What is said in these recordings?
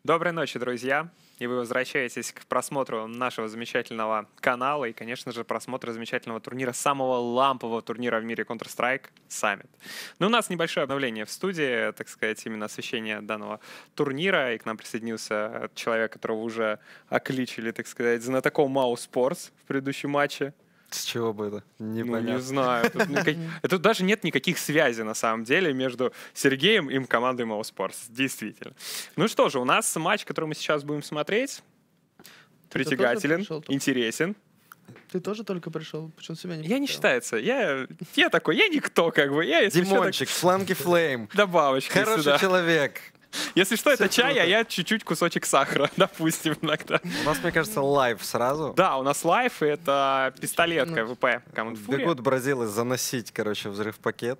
Доброй ночи, друзья! И вы возвращаетесь к просмотру нашего замечательного канала и, конечно же, просмотру замечательного турнира, самого лампового турнира в мире Counter-Strike Summit. Но у нас небольшое обновление в студии, так сказать, именно освещение данного турнира. И к нам присоединился человек, которого уже окличили, так сказать, знатоком Mousesports в предыдущем матче. С чего бы это? Непонятно. Ну, не знаю. Тут даже нет никаких связей, на самом деле, между Сергеем и командой Mousesports. Действительно. Ну что же, у нас матч, который мы сейчас будем смотреть, притягателен, интересен. Ты тоже только пришел? Почему себя не Я не считается. Я такой, я никто, как бы. Я, если Димончик, Фланки Флейм. Добавочка Хороший сюда. Человек. Если что, это чай, а я чуть-чуть кусочек сахара, допустим, иногда. У нас, мне кажется, лайв сразу. Да, у нас лайв, и это пистолетка ВП. Бегут бразилы заносить, короче, взрыв-пакет.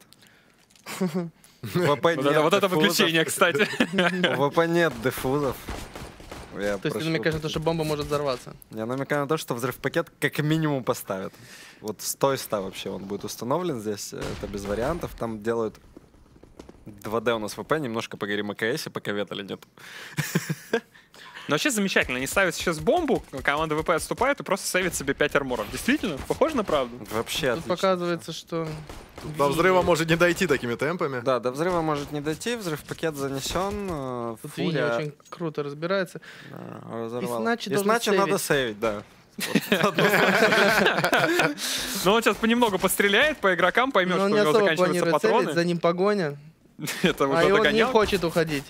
Вот это выключение, кстати. У ВП нет дефузов. То есть ты намекаешь на то, что бомба может взорваться? Я намекаю на то, что взрыв-пакет как минимум поставят. Вот с той ста вообще он будет установлен здесь. Это без вариантов. Там делают 2D у нас ВП, немножко погорим АКС, пока Ветали нет. Но вообще замечательно. Они ставят сейчас бомбу, команда ВП отступает и просто сейвит себе 5 арморов. Действительно? Похоже на правду? Вообще Тут отлично. показывается, что... До взрыва может не дойти такими темпами. Да, до взрыва может не дойти, взрыв-пакет занесен. Тут Винни очень круто разбирается. Разорвал. Иначе надо сейвить, да. Ну он сейчас понемногу постреляет по игрокам, поймет, что у него него заканчиваются планирует патроны. сейвить, за ним погоня. Это А уже и он не догонял. хочет уходить.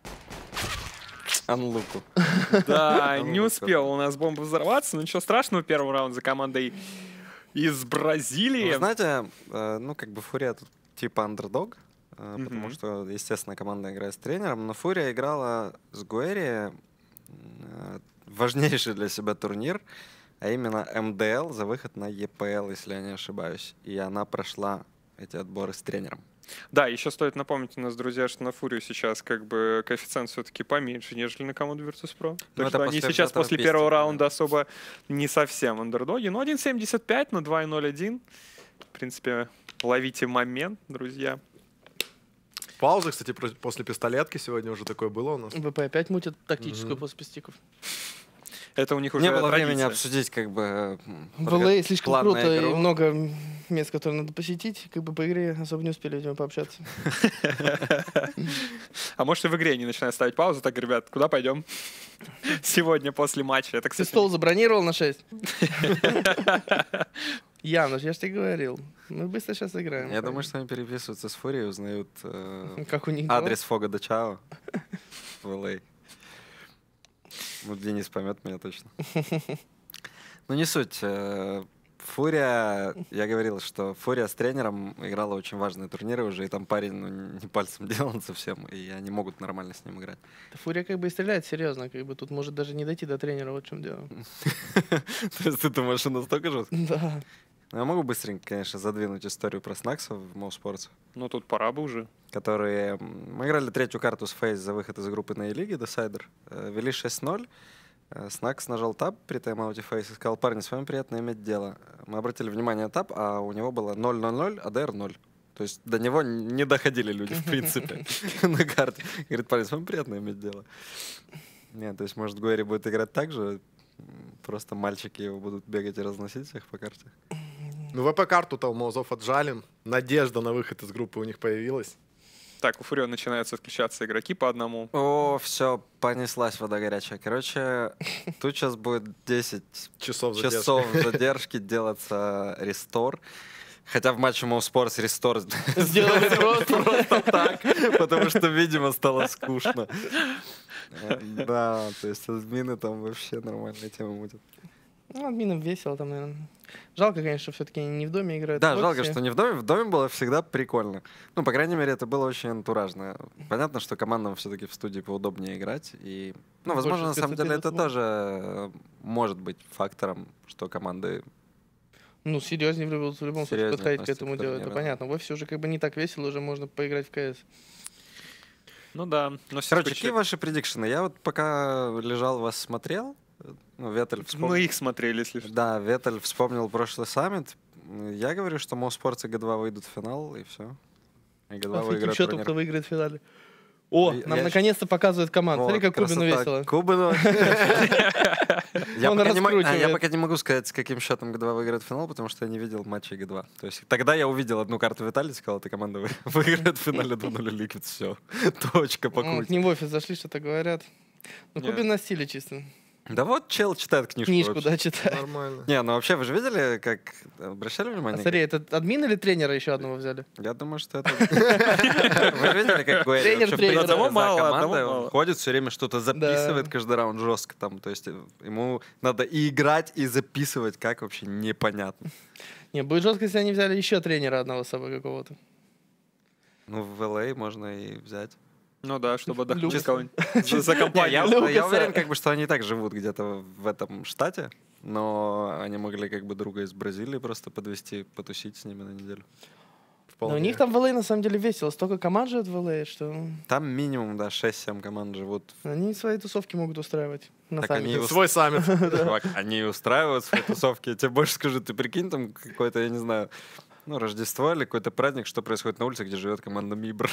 Анлуку. Да, не успел у нас бомба взорваться, но ничего страшного, первый раунд за командой из Бразилии. Вы знаете, ну как бы Фурия тут типа андердог, потому что, естественно, команда играет с тренером, но Фурия играла с Гуэри важнейший для себя турнир, а именно МДЛ за выход на ЕПЛ, если я не ошибаюсь. И она прошла эти отборы с тренером. Да, еще стоит напомнить у нас, друзья, что на Фурию сейчас как бы коэффициент все-таки поменьше, нежели на команду Virtus.pro. Так что они сейчас после первого раунда особо не совсем андердоги. Ну, 1.75 на 2.01. В принципе, ловите момент, друзья. Пауза, кстати, после пистолетки сегодня уже такое было у нас. ВП опять мутит тактическую после пистиков. Это у них уже Не было традиция. времени обсудить как бы... В LA слишком план на круто игру. и много мест, которые надо посетить. Как бы по игре особо не успели, видимо, пообщаться. А может и в игре они начинают ставить паузу, так, ребят, куда пойдем сегодня после матча? Это, Ты кстати, стол забронировал на 6? Януш, я же тебе говорил. Мы быстро сейчас играем. Я думаю, что они переписываются с Фурией, узнают Как у них адрес Фога де Чао в LA. Вот Денис поймет меня точно. Ну не суть. Фурия, я говорил, что Фурия с тренером играла очень важные турниры уже, и там парень не пальцем делан совсем, и они могут нормально с ним играть. Фурия как бы и стреляет серьезно, как бы тут может даже не дойти до тренера, вот в чем дело. То есть ты думаешь, что настолько жестко? Да. Я могу быстренько, конечно, задвинуть историю про Снаксов в Mousesports, ну тут пора бы уже. которые... Мы играли третью карту с Фейс за выход из группы на E-лиге, Decider. Вели 6-0. Снакс нажал таб при тайм-ауте Фейс и сказал: парни, с вами приятно иметь дело. Мы обратили внимание на таб, а у него было 0-0-0, АДР 0. То есть до него не доходили люди, в принципе, на карте. Говорит: парни, с вами приятно иметь дело. Нет, то есть, может, Гуэри будет играть так же, просто мальчики его будут бегать и разносить всех по карте. Ну, ВП-карту-то у Маузов отжали. Надежда на выход из группы у них появилась. Так, у Фурио начинаются включаться игроки по одному. О, все, понеслась вода горячая. Короче, тут сейчас будет 10 Часов задержки делаться рестор. Хотя в матче Mousesports рестор Сделали просто. так, потому что, видимо, стало скучно. Да, то есть админы там вообще нормальные темы мутят. Ну, админам весело там, наверное. Жалко, конечно, что все-таки они не в доме играют. Да, жалко, что не в доме. В доме было всегда прикольно. Ну, по крайней мере, это было очень антуражно. Понятно, что командам все-таки в студии поудобнее играть. И, ну, возможно, на самом деле это тоже может быть фактором, что команды... Ну, серьезнее в любом случае подходить к этому делу. Это турниру. понятно. В офисе уже как бы не так весело, уже можно поиграть в КС. Ну да. Но Короче, какие ваши предикшены? Я вот пока лежал, вас смотрел. Ну, Ветель вспомнил. Мы их смотрели, если что. Да, Ветель вспомнил прошлый саммит. Я говорю, что Mousesports и Г2 выйдут в финал, и все. И Г2 А с каким выиграет счетом турнир. кто выиграет в финале? О, Я- нам я- наконец-то показывают команду. Вот, Смотри, как Кубину красота. весело. Кубину. Я Он пока не могу- раскручивает. я пока не могу сказать, с каким счетом Г2 выиграет финал, потому что я не видел матчей Г2. То есть тогда я увидел одну карту Виталий, сказал, эта команда выиграет в финале 2-0 Liquid. Все. Точка по К кути. ним в офис зашли, что-то говорят. Ну, Нет. Кубин на стиле чисто. Да вот чел читает книжку. Книжку, вообще. да, читает. Нормально. Не, ну вообще, вы же видели, как... Обращали А внимание? смотри, это админ или тренера еще одного взяли? Я думаю, что это... Вы видели, как Гуэри Тренер вообще тренера. в принципе Одного за мало, командой, одного он мало. ходит все время, что-то записывает каждый раунд жестко там. То есть ему надо и играть, и записывать, как вообще непонятно. Не, будет жестко, если они взяли еще тренера одного с собой какого-то. Ну, в LA можно и взять. Ну да, чтобы отдохнуть Люкаса. кого-нибудь за Не, компанию. я Лукаса. уверен, как бы, что они и так живут где-то в этом штате, но они могли как бы друга из Бразилии просто подвести, потусить с ними на неделю. Но Вполне. у них там в LA на самом деле весело. Столько команд живет в LA, что Там минимум, да, 6-7 команд живут. они свои тусовки могут устраивать. На Так саммите. они Свой саммит. Чувак, они устраивают свои тусовки. Я тебе больше скажу, ты прикинь, там какое-то, я не знаю, ну, Рождество или какой-то праздник, что происходит на улице, где живет команда Мибр.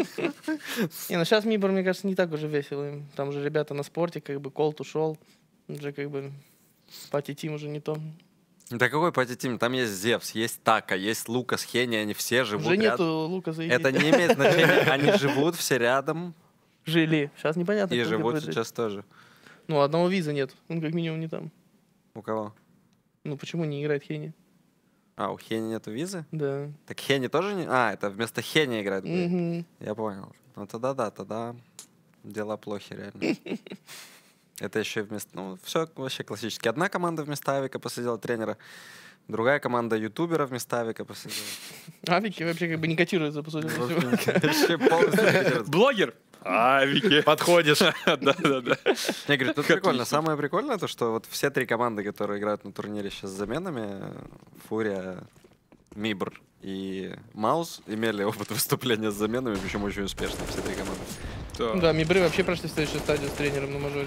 Не, ну сейчас Мибор, мне кажется, не так уже весело. Им. Там уже ребята на спорте, как бы Колт ушел. Уже как бы пати-тим уже не то. Да какой пати-тим? Там есть Зевс, есть Така, есть Лукас, Хени, они все живут Уже нету рядом. Лука за Это не имеет значения, они живут все рядом Жили. Сейчас непонятно, и кто где живут будет жить. сейчас тоже. Ну, одного виза нет. Он как минимум не там. У кого? Ну, почему не играет Хени? А, у Хени нету визы? Да. Так Хени тоже не... А, это вместо Хени играет. Мгм. Я понял. Ну тогда да, тогда дела плохи реально. Это еще и вместо... Ну, все вообще классически. Одна команда вместо Авика посадила тренера, другая команда ютубера вместо Авика посадила. Авики вообще как бы не котируются, по сути. Вообще полностью не котируется. Блогер? А, Вики. Подходишь. Да-да-да. Я говорю, тут Отлично. прикольно. Самое прикольное то, что вот все три команды, которые играют на турнире сейчас с заменами, Фурия, Мибр и Маус, имели опыт выступления с заменами, причем очень успешно, все три команды. Да, Мибры вообще прошли в следующую стадию с тренером на мажоре.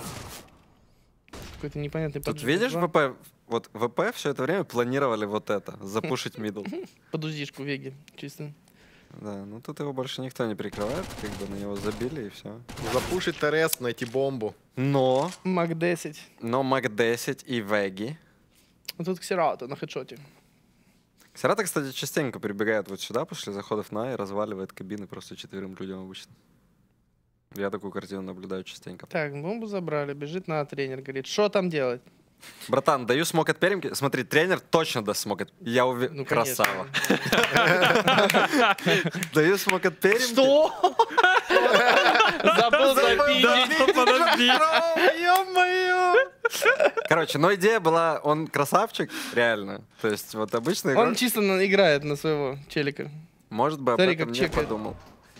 Какой-то непонятный Тут поджиг. видишь, Два. ВП, вот ВП все это время планировали вот это, запушить мидл. Подуздишку Веги, чисто. Да, ну тут его больше никто не прикрывает, как бы на него забили и все. Запушить ТРС, найти бомбу. Но Мак 10. Мак-10 и Веги. Вот тут Ксерато на хедшоте. Ксерата, кстати, частенько прибегает вот сюда после заходов на и разваливает кабины просто 4 людям обычно. Я такую картину наблюдаю частенько. Так, бомбу забрали, бежит на тренер, говорит, что там делать? Братан, даю смог от перемки. Смотри, тренер точно даст смог от... Я уверен. Ну, конечно. Красава. Даю смог от перемки. Что? Забыл запинить. Подожди. Ё-моё! Короче, но идея была, он красавчик, реально. То есть вот обычный Он игрок, чисто играет на своего челика. может бы об Смотри, этом как не чекает. подумал.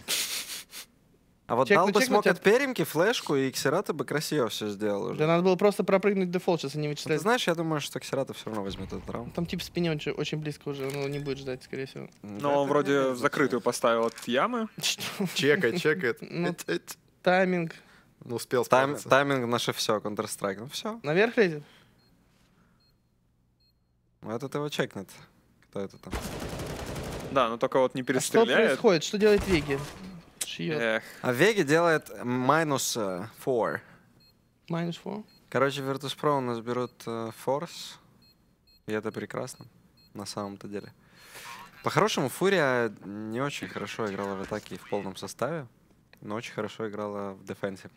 А вот Чекну, дал бы чекну, смог тебя- от перемки, флешку, и Ксерата бы красиво все сделал уже. Да надо было просто пропрыгнуть дефолт, сейчас они Ты вычисляют. знаешь, я думаю, что Ксерата все равно возьмет этот раунд. Там тип в спине очень близко уже, он его не будет ждать, скорее всего. Но он вроде в закрытую поставил от ямы. Что? Чекает. Ну, тайминг. Ну, успел справиться. Тайминг наше все, Counter-Strike. Ну все. Наверх лезет? Ну этот его чекнет. Кто это там? Да, но только вот не А что перестреляет. происходит? Что делает Веги? Шьет. Эх. А Веги делает минус 4. Minus 4. Короче, Virtus.pro у нас берут форс. И это прекрасно. На самом-то деле. По-хорошему, Фурия не очень хорошо играла в атаке и в полном составе. Но очень хорошо играла в дефенсе.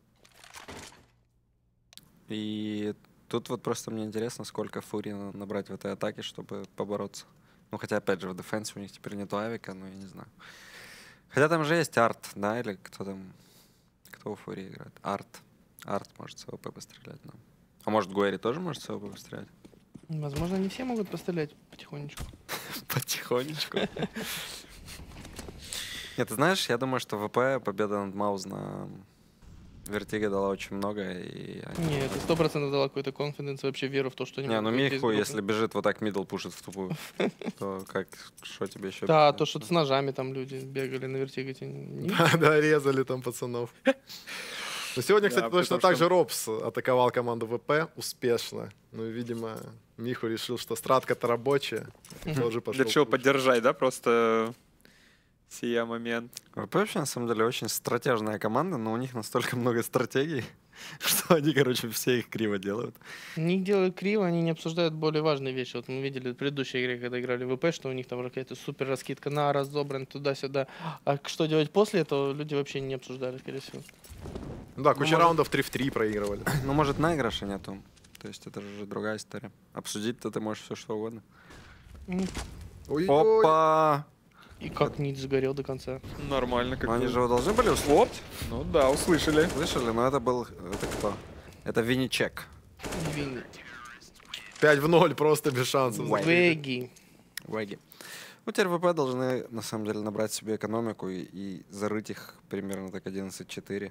И тут вот просто мне интересно, сколько Фурии надо набрать в этой атаке, чтобы побороться. Ну, хотя, опять же, в дефенсе у них теперь нету авика, но я не знаю. Хотя там же есть Арт, да, или кто там... Кто у Фурии играет? Арт. Арт может с АВП пострелять нам. А может, Гуэри тоже может с АВП пострелять? Возможно, не все могут пострелять потихонечку. Потихонечку. Нет, ты знаешь, я думаю, что ВП победа над Маус на Вертиге дала очень много, и... они- Нет, это 100% дала какой-то конфиденс, вообще веру в то, что они Не, ну могут выйти из Миху, группы. если бежит вот так мидл пушит в тупую, то как, что тебе еще? Да, то, что с ножами там люди бегали на вертигате. Не- Да, резали там пацанов. Но сегодня, кстати, Да, точно потому так что- же Робс атаковал команду ВП успешно. Ну, и, видимо, Миху решил, что стратка-то рабочая. и тоже пошел. Решил поддержать, да, просто сия момент. ВП вообще, на самом деле, очень стратежная команда, но у них настолько много стратегий, что они, короче, все их криво делают. Они делают криво, они не обсуждают более важные вещи. Вот мы видели в предыдущей игре, когда играли в ВП, что у них там какая-то супер раскидка на разобран туда-сюда. А что делать после этого, люди вообще не обсуждали, скорее всего. Да, куча может- раундов 3 в 3 проигрывали. Ну, может, наигрыша нету. То есть это же уже другая история. Обсудить-то ты можешь все что угодно. Ой-ой. Опа! И как нить загорел до конца. Нормально, как Ну, они бы. же его должны были услышать. Вот. Ну да, услышали. Слышали? Но это был... Это кто? Это Винничек. Винни. 5 в 0, просто без шансов. Веги. Веги. Ну, теперь ВП должны, на самом деле, набрать себе экономику и зарыть их примерно так 11-4.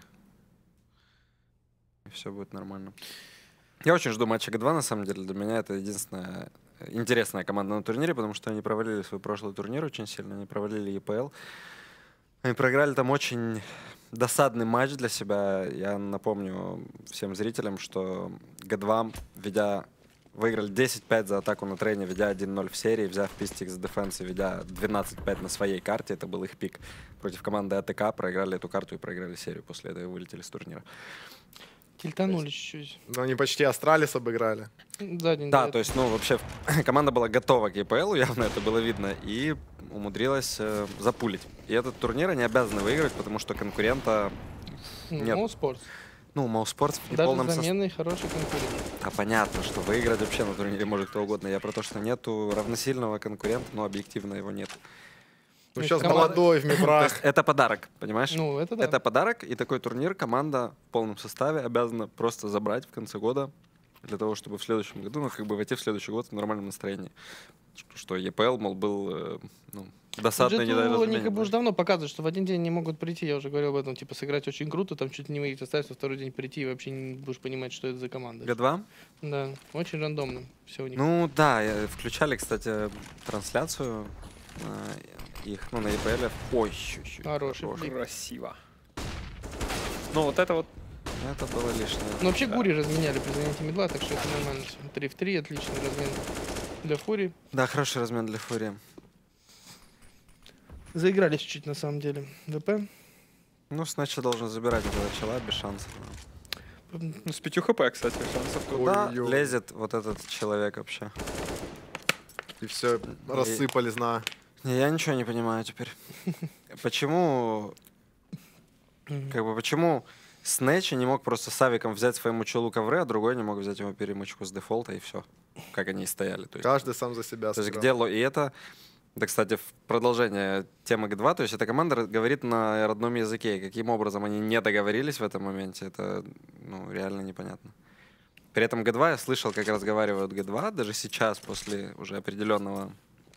И все будет нормально. Я очень жду матча Г2, на самом деле. Для меня это единственная интересная команда на турнире, потому что они провалили свой прошлый турнир очень сильно. Они провалили ЕПЛ. Они проиграли там очень досадный матч для себя. Я напомню всем зрителям, что Г2, выиграли 10-5 за атаку на трейне, ведя 1-0 в серии, взяв пистик за дефенс и ведя 12-5 на своей карте. Это был их пик против команды АТК. Проиграли эту карту и проиграли серию. После этого вылетели с турнира. Тильтанули чуть-чуть. Но они почти Астралис обыграли. За день Да, до то есть, ну, вообще, команда была готова к ЕПЛ, явно это было видно, и умудрилась запулить. И этот турнир они обязаны выиграть, потому что конкурента... нет. Ну, спорт. Ну, Мауспортс в Даже неполном с составе. заменой хороший конкурент. Да, понятно, что выиграть вообще на турнире может кто угодно. Я про то, что нету равносильного конкурента, но объективно его нет. Ну, Ну, сейчас команда- молодой в Мибрах. Это подарок, понимаешь? Ну, это да. Это подарок, и такой турнир команда в полном составе обязана просто забрать в конце года для того, чтобы в следующем году, ну, как бы войти в следующий год в нормальном настроении. Что ЕПЛ, мол, был досадный Бюджету они недоразумение. как бы уже давно показывают, что в один день не могут прийти. Я уже говорил об этом, типа, сыграть очень круто, там чуть ли не выиграть, оставить, во второй день прийти и вообще не будешь понимать, что это за команда. Г2? Да, очень рандомно все у них. Ну да, включали, кстати, трансляцию их, ну, на ЕПЛ. Ой, чуть-чуть. Хороший флик. Красиво. Ну, вот это вот. Это было лишнее. Ну, вообще Гури разменяли при занятии медла, так что это нормально. 3 в 3, отличный размен для Фури. Да, хороший размен для Фурии. Заиграли чуть-чуть, на самом деле. ВП. Ну, значит, должен забирать этого чела без шансов. Ну, с 5 хп, кстати, шансов тут. Куда Ой-ой. лезет вот этот человек вообще? И все, рассыпались на... Не, я ничего не понимаю теперь. Почему... Как бы, почему Снэчи не мог просто с авиком взять своему челу ковры, а другой не мог взять ему перемычку с дефолта, и все. Как они и стояли. То есть, Каждый сам за себя то есть сыграл. где и это... Да, кстати, в продолжение темы Г2, то есть эта команда говорит на родном языке. И каким образом они не договорились в этом моменте, это реально непонятно. При этом Г2 я слышал, как разговаривают Г2, даже сейчас, после уже определенного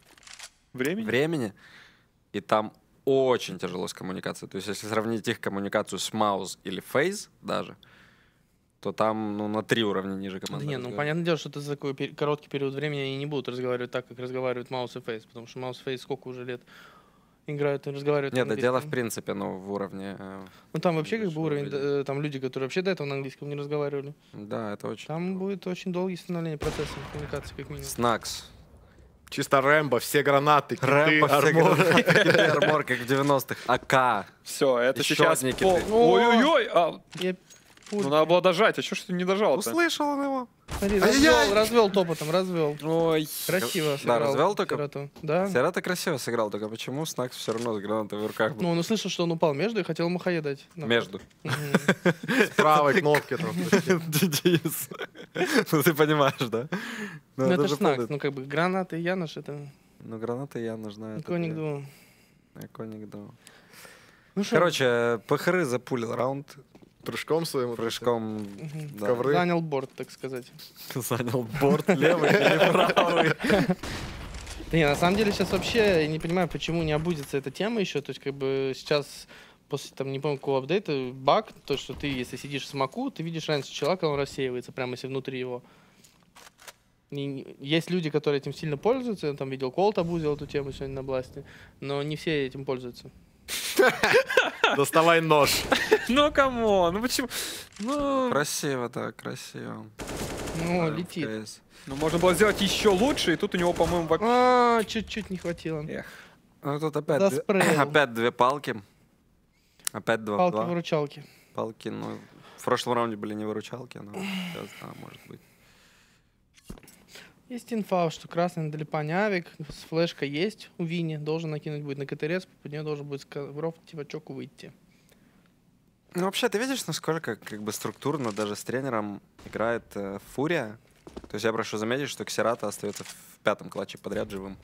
времени, и там очень тяжело с коммуникацией. То есть если сравнить их коммуникацию с Маус или Фейз даже, то там на 3 уровня ниже Да команда. не, ну понятное дело, что это за такой короткий период времени они не будут разговаривать так, как разговаривают Маус и Фейс, потому что Маус и Фейс сколько уже лет играют и разговаривают. Нет, на да дело в английском. принципе, в уровне... Ну там вообще как бы высшего уровень, уровня. там люди, которые вообще до этого на английском не разговаривали. Да, это очень... Там будет очень долгий становление процесса коммуникации, как минимум. Снакс. Чисто Рэмбо, все гранаты, киты, Рэмбо, армор. армор, как в 90-х. АК. Все, это Еще сейчас одни пол... киты. Ой-ой-ой! Я Ну, надо было дожать, а что ж ты не дожал-то? Услышал он его. Смотри, Ай-яй! развел топотом, развел. Ой. Красиво Да, сыграл развел только? Сирату. Да. Сирата красиво сыграл, только почему Снакс все равно с гранатой в руках был? Ну, он услышал, что он упал между и хотел ему хае дать. Между. Мгм. С правой кнопки там. Денис. Ну ты понимаешь, да? Ну, это же ж Снакс. помнить. Ну, как бы гранаты и Янош, это Ну граната я нужна. иконик дуо. Иконик дуо. Ну что, Короче, ПХР запулил раунд Прыжком своим. прыжком. да, ковры. занял борт, так сказать. Занял борт левый или правый. Да не, на самом деле сейчас вообще я не понимаю, почему не обудится эта тема еще. То есть, как бы сейчас, после, там, не помню, какого апдейта, баг, то, что ты, если сидишь в смоку, ты видишь раньше человека, он рассеивается, прямо если внутри его. И есть люди, которые этим сильно пользуются. Я там видел, Колт обузил эту тему сегодня на Бласте, но не все этим пользуются. Доставай нож. Ну, камон, ну почему? Ну, Красиво, да, красиво. Ну, летит. МКС. можно было сделать еще лучше, и тут у него, по-моему, вообще... Чуть-чуть не хватило. Эх. Ну, тут опять, Заспрейл. опять две палки. Опять 2 в 2. Палки-выручалки. Палки, ну, в прошлом раунде были не выручалки, но сейчас, да, может быть. Есть инфа, что красный на Далипане авик, флешка есть у Вини, должен накинуть будет на КТРС, под нее должен будет в типа чоку выйти. Ну, вообще, ты видишь, насколько как бы структурно даже с тренером играет Фурия? То есть я прошу заметить, что Ксерата остается в 5-м клатче подряд живым.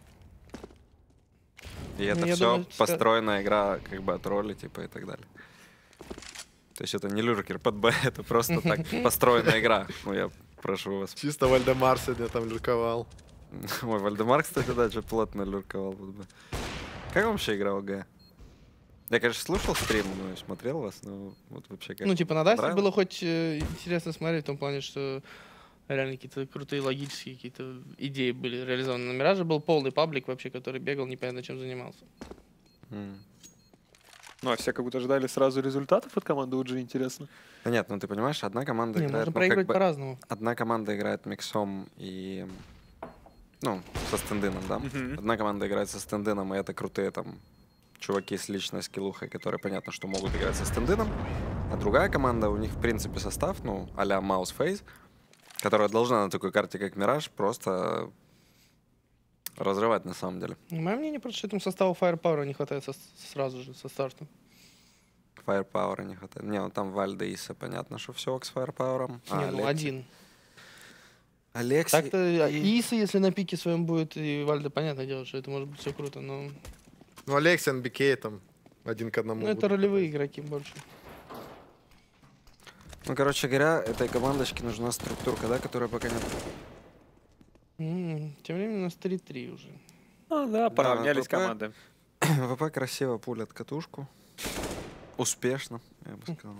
И это я все думаю, построенная игра как бы от роли, типа, и так далее. То есть это не люркер под Б, это просто так построенная игра. Ну, я прошу вас. Чисто Вальдемар сегодня там люрковал. Ой, Вальдемар, кстати, да, что плотно люрковал под Б. Как вообще игра ОГ? Я, конечно, слушал стрим, но и смотрел вас, но вот вообще как. Ну, типа, на Дасте понравилось? было хоть интересно смотреть, в том плане, что реально какие-то крутые логические какие-то идеи были реализованы. На Мираже был полный паблик вообще, который бегал, непонятно чем занимался. Ну, а все как будто ждали сразу результатов от команды UG, интересно. Да нет, ну ты понимаешь, одна команда Не, играет, можно ну, проигрывать как бы, по-разному. одна команда играет миксом и, ну, со стендином, да? Мгм. Одна команда играет со стендином, и это крутые там чуваки с личной скиллухой, которые, понятно, что могут играть со стендином. А другая команда, у них, в принципе, состав, ну, а-ля Mouse Face, которая должна на такой карте, как Мираж, просто разрывать на самом деле. Мое мнение, просто что этому составу Firepower не хватает сразу же, со старта. Firepower не хватает. Не, ну там Вальда Иса, понятно, что все с Firepower. Не, ну один. Алексей Так-то Иса, если на пике своем будет, и Вальда, понятное дело, что это может быть все круто, но Ну, Алексей, НБК там 1 к 1. ну, это ролевые игроки больше. Ну, короче говоря, этой командочке нужна структурка, да, которая пока нет. Тем временем у нас 3-3 уже. Ну да, поравнялись ВП. команды. ВП красиво пулят катушку. Успешно, я бы сказал.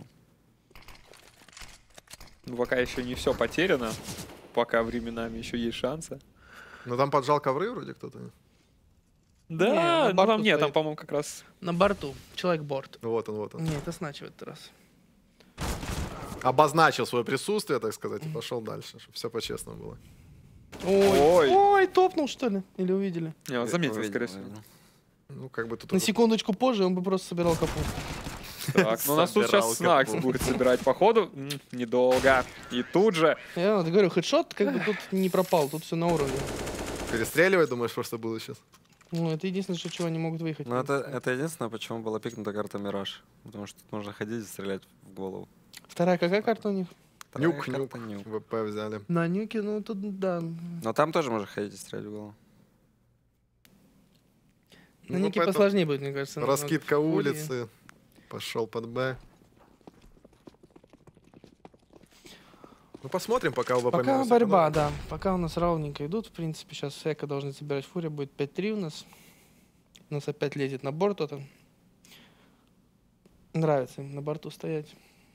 Ну, пока еще не все потеряно. Пока временами еще есть шансы. Ну, там поджал ковры вроде кто-то. Да, на ну борту там нет, там, стоит. по-моему, как раз... На борту. Человек-борт. Вот он, вот он. Нет, это Снач в этот раз. Обозначил свое присутствие, так сказать, и пошел дальше, чтобы все по-честному было. Ой, Ой. ой, топнул что ли? Или увидели? Не, он заметил, Увидел, скорее всего. увидел. Ну, как бы тут... На секундочку позже он бы просто собирал капусту. Так, ну у нас тут Собирал сейчас Снакс капусту. будет собирать по ходу. Недолго. И тут же... Я вот говорю, хедшот как бы тут не пропал, тут все на уровне. Перестреливать, думаешь, просто было сейчас? Ну, это единственное, что чего они могут выехать. Ну, это единственное, почему была пикнута карта Мираж. Потому что тут можно ходить и стрелять в голову. Вторая какая карта у них? Вторая Нюк, карта нюк. нюк. ВП взяли. На нюке, ну тут да. Но там тоже можно ходить и стрелять в голову. На Ну, нюке поэтому посложнее будет, мне кажется. Раскидка Фурии. улицы. Пошел под Б. Ну, посмотрим, пока у ВП Пока минус борьба, экономит. да. Пока у нас ровненько идут. В принципе, сейчас Эко должны собирать Фурия. Будет 5-3 у нас. У нас опять лезет на борт кто-то. Нравится им на борту стоять.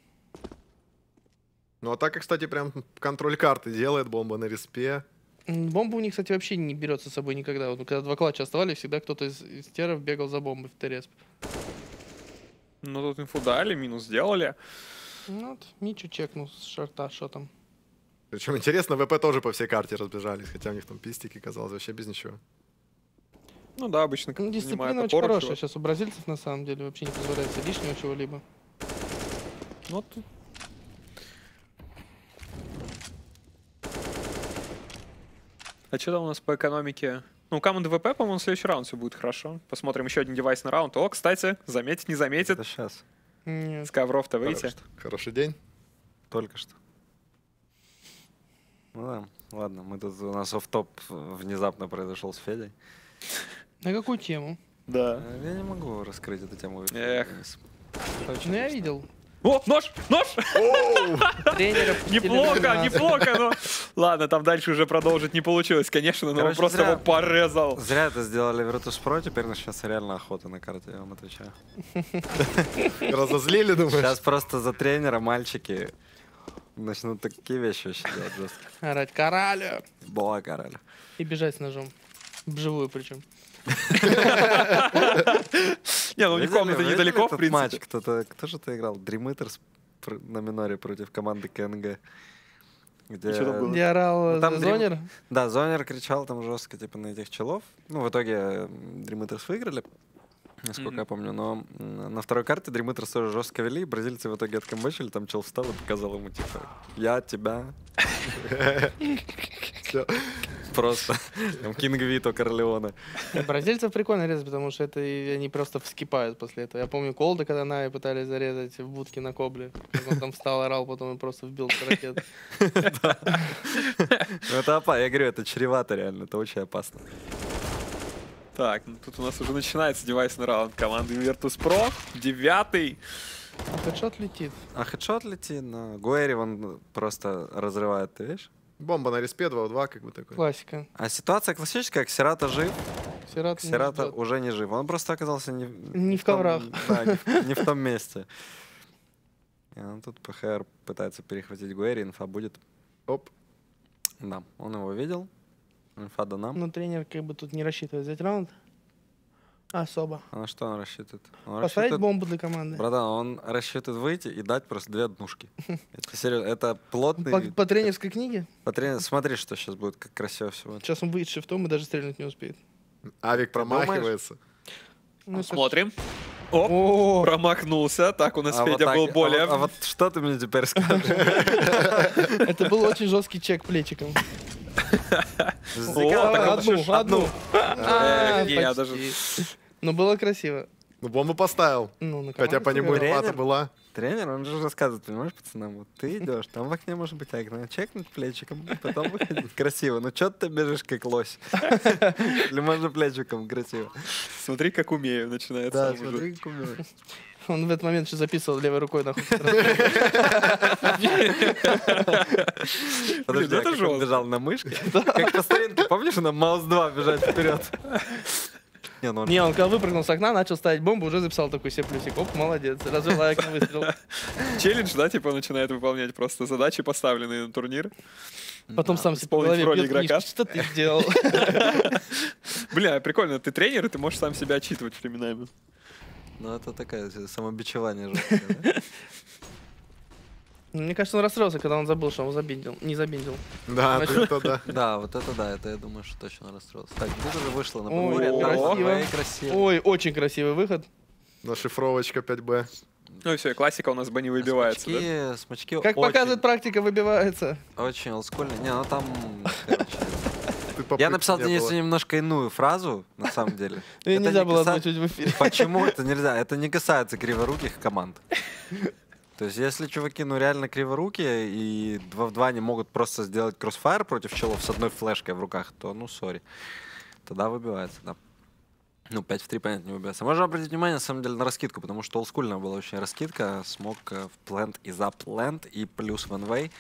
Ну, атака, кстати, прям контроль карты делает, бомба на респе. Бомба у них, кстати, вообще не берется с собой никогда. Вот, когда 2 клатча оставались, всегда кто-то из теров бегал за бомбой в ТРС. Ну тут инфу дали, минус сделали. Ну вот, Мичу чекнул с шарта, что там. Причем интересно, ВП тоже по всей карте разбежались, хотя у них там пистики, казалось, вообще без ничего. Ну да, обычно Ну, дисциплина занимает очень опору хорошая всего. сейчас у бразильцев, на самом деле. Вообще не позволяется лишнего чего-либо. Ну, тут- А что там у нас по экономике? Ну, у команды ВП, по-моему, в следующий раунд все будет хорошо. Посмотрим еще один девайс на раунд. О, кстати, заметит, не заметит. Это сейчас. Нет. С ковров-то выйти. Хороший день. Только что. Ну да, ладно, мы тут, у нас офф-топ внезапно произошел с Федей. На какую тему? Да. Я не могу раскрыть эту тему. Эх. Ну, я видел. О, нож! Нож! Тренеров. Неплохо, неплохо, но... Ладно, там дальше уже продолжить не получилось, конечно, но он Короче, просто зря. его порезал. Зря это сделали Virtus.pro, теперь начнется реально охота на карте, я вам отвечаю. Разозлили, думаешь? Сейчас просто за тренера мальчики начнут такие вещи вообще делать жестко. Орать «Коралю!» Боа король. и бежать с ножом. Вживую причем. Не, ну не комната Видели недалеко, в этот принципе. матч? Кто же это играл? Dream Eaters на миноре против команды КНГ. где... И что там было? Где орал Ну, там Зонер? Да, Зонер кричал там жестко, типа, на этих челов. Ну, в итоге Dream Eaters выиграли, насколько я помню, но на второй карте Dream Eaters тоже жестко вели, и бразильцы в итоге откомбочили, там чел встал и показал ему, типа, я тебя. Всё. Просто. Там Кинг Вито Корлеоне. Бразильцев прикольно резать, потому что это они просто вскипают после этого. Я помню Колда, когда Нави пытались зарезать в будке на Кобле. Как он там встал, орал, потом и просто вбил ракет. Ну, это опасно, я говорю, это чревато реально, это очень опасно. Так, ну тут у нас уже начинается девайсный раунд команды Virtus.pro. 9-й. А хедшот летит. А хедшот летит на Гуэри, он просто разрывает, ты видишь? Бомба на респе 2 в 2, как бы такой. Классика. А ситуация классическая, Ксерата жив, Сират Ксерата уже не жив. Он просто оказался Не в том- коврах. Да, не в том месте. И он тут ПХР пытается перехватить Гуэри, инфа будет. Оп. Да, он его видел. Инфа до нам. Но тренер как бы тут не рассчитывает взять раунд. Особо. А на что он рассчитывает? Он Поставить рассчитывает- бомбу для команды. Братан, он рассчитывает выйти и дать просто 2 однушки. Это серьезно, это плотный... По тренерской книге? Смотри, что сейчас будет, как красиво все будет. Сейчас он выйдет шифтом и даже стрельнуть не успеет. Авик промахивается. Ну, Смотрим. Оп, О, промахнулся. Так, у нас А вот Федя так- был более... а вот что ты мне теперь скажешь? это был очень жесткий чек плечиком. О, так он еще одну. А, я почти. даже- Но было красиво. Ну, бомбу поставил. Ну, на Хотя команду по нему сыграл. инфа была. Тренер, он же рассказывает, понимаешь, пацанам, вот ты идешь, там в окне может быть окно, чекнуть плечиком, потом выходить красиво. Ну что ты бежишь как лось? Или можно плечиком красиво? Смотри, как умею, начинается. Да, сам уже. смотри, как умеешь. Он в этот момент еще записывал левой рукой нахуй. Подожди, это а как он жестко. бежал на мышке? Как по старинке, помнишь, на Маус 2 бежать вперед? Не, ну он- Не, он когда выпрыгнул с окна, начал ставить бомбу, уже записал такой себе плюсик. Оп, молодец. Развел лайк на выстрел. Челлендж, да, типа начинает выполнять просто задачи, поставленные на турнир. Потом сам себе по Исполнить голове роль бьет игрока. книжку. Что ты сделал? Бля, прикольно, ты тренер, и ты можешь сам себя отчитывать временами. Ну это такое самобичевание жесткое, да? Мне кажется, он расстроился, когда он забыл, что он забиндил. Не забиндил. Да, это да. Да, вот это да, это я думаю, что точно расстроился. Так, тут уже вышло на Ой, подборе. красиво. Красиво. Ой, очень красивый выход. Нашифровочка 5Б. Ну и все, классика у нас бы не выбивается, да? Смачки Как показывает практика, выбивается. очень олдскульные. Не, ну там, короче, Ты попытки я написал не Денису было. немножко иную фразу, на самом деле. Ее Это нельзя не было каса- озвучить в эфире. Почему это нельзя? Это не касается криворуких команд. То есть, если чуваки, ну, реально криворукие, и 2 в 2 не могут просто сделать кроссфайр против челов с одной флешкой в руках, то, ну, сори. Тогда выбивается, да. Ну, 5 в 3, понятно, не выбивается. Можно обратить внимание, на самом деле, на раскидку, потому что олдскульная была очень раскидка. Смог в плент и за плент, и плюс ванвей.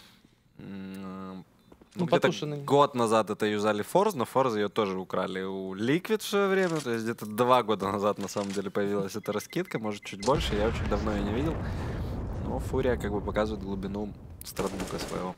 Ну, Где-то потушенный. год назад это юзали Форз, но Форз ее тоже украли у Liquid в свое время. То есть где-то 2 года назад на самом деле появилась эта раскидка, может чуть больше, я очень давно ее не видел. Но Фурия как бы показывает глубину стратбука своего.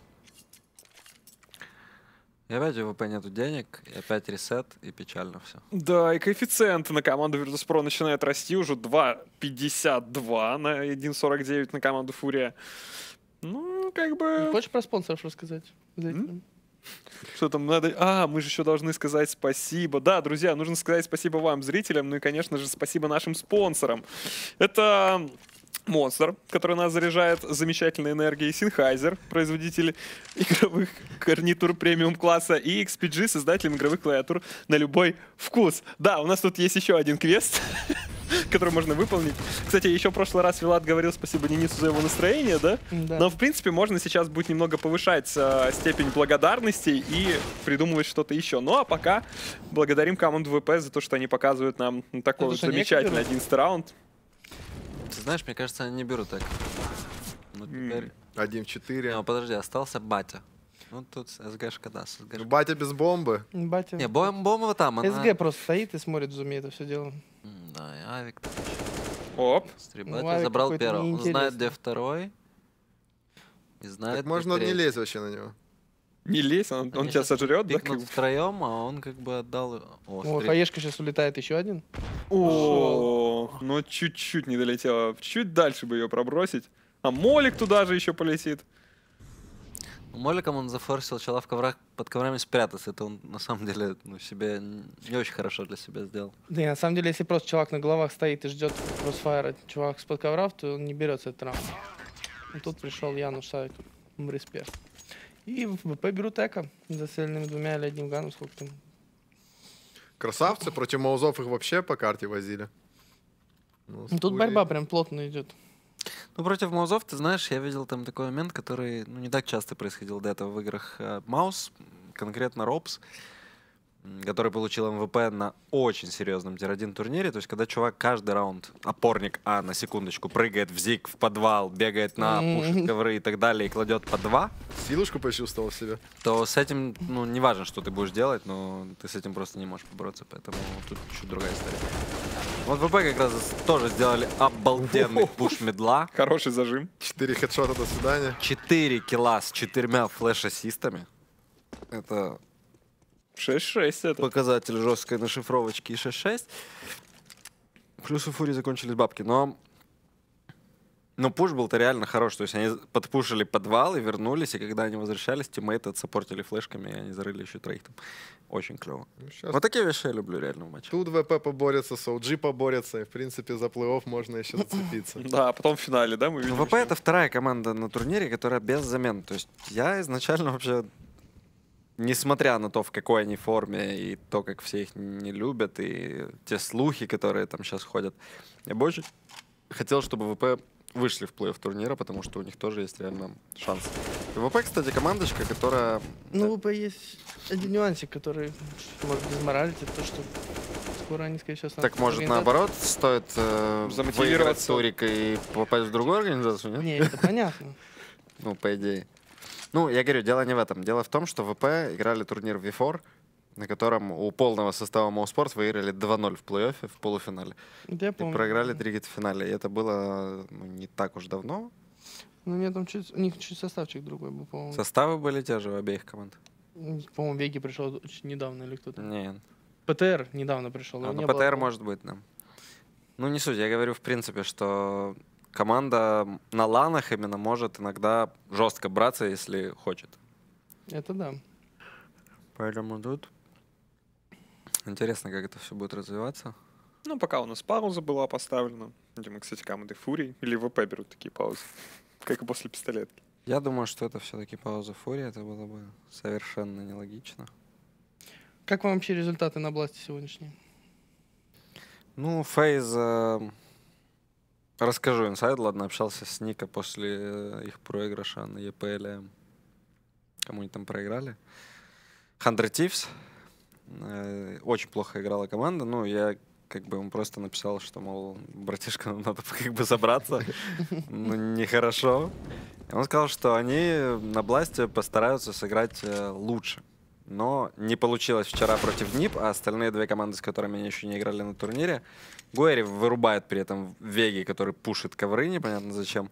И опять у ВП нету денег, и опять ресет, и печально все. Да, и коэффициенты на команду Virtus.pro начинают расти уже 2.52 на 1.49 на команду Фурия. Ну, как бы... Хочешь про спонсоров рассказать? Зрителям? Что там надо? А, мы же еще должны сказать спасибо. Да, друзья, нужно сказать спасибо вам, зрителям, ну и, конечно же, спасибо нашим спонсорам. Это Monster, который нас заряжает замечательной энергией, Sennheiser, производитель игровых гарнитур премиум класса, и XPG, создатель игровых клавиатур на любой вкус. Да, у нас тут есть еще один квест, который можно выполнить. Кстати, еще в прошлый раз Вилат говорил спасибо Денису за его настроение, да? Да. Но, в принципе, можно сейчас будет немного повышать степень благодарности и придумывать что-то еще. Ну, а пока благодарим команду ВП за то, что они показывают нам такой За вот то, что замечательный некоторые- 11-й раунд. Ты знаешь, мне кажется, они не берут так. Ну, теперь... 1 в 4. Ну, подожди, остался Батя. Ну, тут СГшка, да, с СГшкой. Батя без бомбы. Батя. Не, бомба там, она... СГ просто стоит и смотрит в зуме это все дело. Да, и Авик там Оп. стрибает. Ну, Авик Забрал какой-то первого. Он знает, неинтересный. где второй. И знает, Так где можно не третий. лезть вообще на него. Не лезь, он Они тебя щас сожрет, да? пикнут втроем, а он как бы отдал... О, О, смотри. хаешка сейчас улетает еще один. О, ну чуть-чуть не долетела. Чуть дальше бы ее пробросить. А Молик туда же еще полетит. Моликом он зафорсил чела в коврах, под коврами спрятаться. Это он на самом деле себе не очень хорошо для себя сделал. Да, на самом деле, если просто чувак на головах стоит и ждет кроссфайра чувак с-под ковров, то он не берется этот раунд. И тут пришел Януш Савик, респект. И в ВП берут эко за цельными 2 или 1 ганом, сколько там. Красавцы, против маузов их вообще по карте возили. Ну, с Тут Фурией- борьба прям плотно идет. Ну, против маузов, ты знаешь, я видел там такой момент, который не так часто происходил до этого в играх. Маус, конкретно Робс, который получил МВП на очень серьезном тир-1 турнире. То есть, когда чувак каждый раунд, опорник на секундочку, прыгает в зиг, в подвал, бегает на пушит ковры и так далее, и кладет по 2, Силушку почувствовал в себе. то с этим, не важно, что ты будешь делать, но ты с этим просто не можешь побороться, поэтому тут чуть другая история. Вот ВП как раз тоже сделали обалденный пуш медла. Хороший зажим. 4 хедшота, до свидания. 4 килла с 4 флеш-ассистами. Это 6-6 это. показатель жесткой нашифровочки и 6-6. Плюс у Фури закончились бабки. Но пуш был-то реально хорош. То есть они подпушили подвал и вернулись, и когда они возвращались, тиммейты отсаппортили флешками, и они зарыли еще 3 там. Очень клево. Ну, щас Вот такие вещи я люблю реально в матче. тут ВП поборется, с OG поборется, и в принципе за плей-офф можно еще зацепиться. Да, а потом в финале, да, мы видим. ВП это вторая команда на турнире, которая без замен. То есть я изначально вообще, несмотря на то, в какой они форме, и то, как все их не любят, и те слухи, которые там сейчас ходят, я бы очень хотел, чтобы ВП вышли в плей-офф турнира, потому что у них тоже есть реально шанс. И ВП, кстати, командочка, которая... Ну, в ВП есть один нюансик, который может дезморалить, это то, что скоро они, скорее всего, Так, может, наоборот, стоит выиграть Замотивироваться. турик и попасть в другую организацию, нет? Не, это понятно. Ну, по идее. Ну, я говорю, дело не в этом. Дело в том, что ВП играли турнир V4, на котором у полного состава Моуспорт выиграли 2-0 в плей-оффе, в полуфинале. Да, я И помню. проиграли 3 в финале. И это было не так уж давно. Ну, нет, там у них чуть составчик другой был, по-моему. Составы были те же у обеих команд. По-моему, Веги пришел очень недавно или кто-то. Нет. ПТР недавно пришел. его Ну, не было, ПТР по-моему. может быть, да. Ну, не суть. Я говорю, в принципе, что команда на ланах именно может иногда жестко браться, если хочет. Это да. Поэтому тут интересно, как это все будет развиваться. Ну, пока у нас пауза была поставлена. Где мы, кстати, команды Фурии или ВП берут такие паузы. Как и после пистолетки. Я думаю, что это все-таки пауза Фурии. Это было бы совершенно нелогично. Как вам вообще результаты на бласте сегодняшние? Ну, Фейз... Расскажу инсайд, ладно, общался с Ника после их проигрыша на EPL. Кому они там проиграли. 100 Thieves. Очень плохо играла команда. Ну, я как бы ему просто написал, что, мол, братишка, нам надо как бы забраться. Ну, нехорошо. И он сказал, что они на бласте постараются сыграть лучше. Но не получилось вчера против НИП, а остальные 2 команды, с которыми они еще не играли на турнире. Гуэри вырубает при этом Веги, который пушит ковры, непонятно зачем.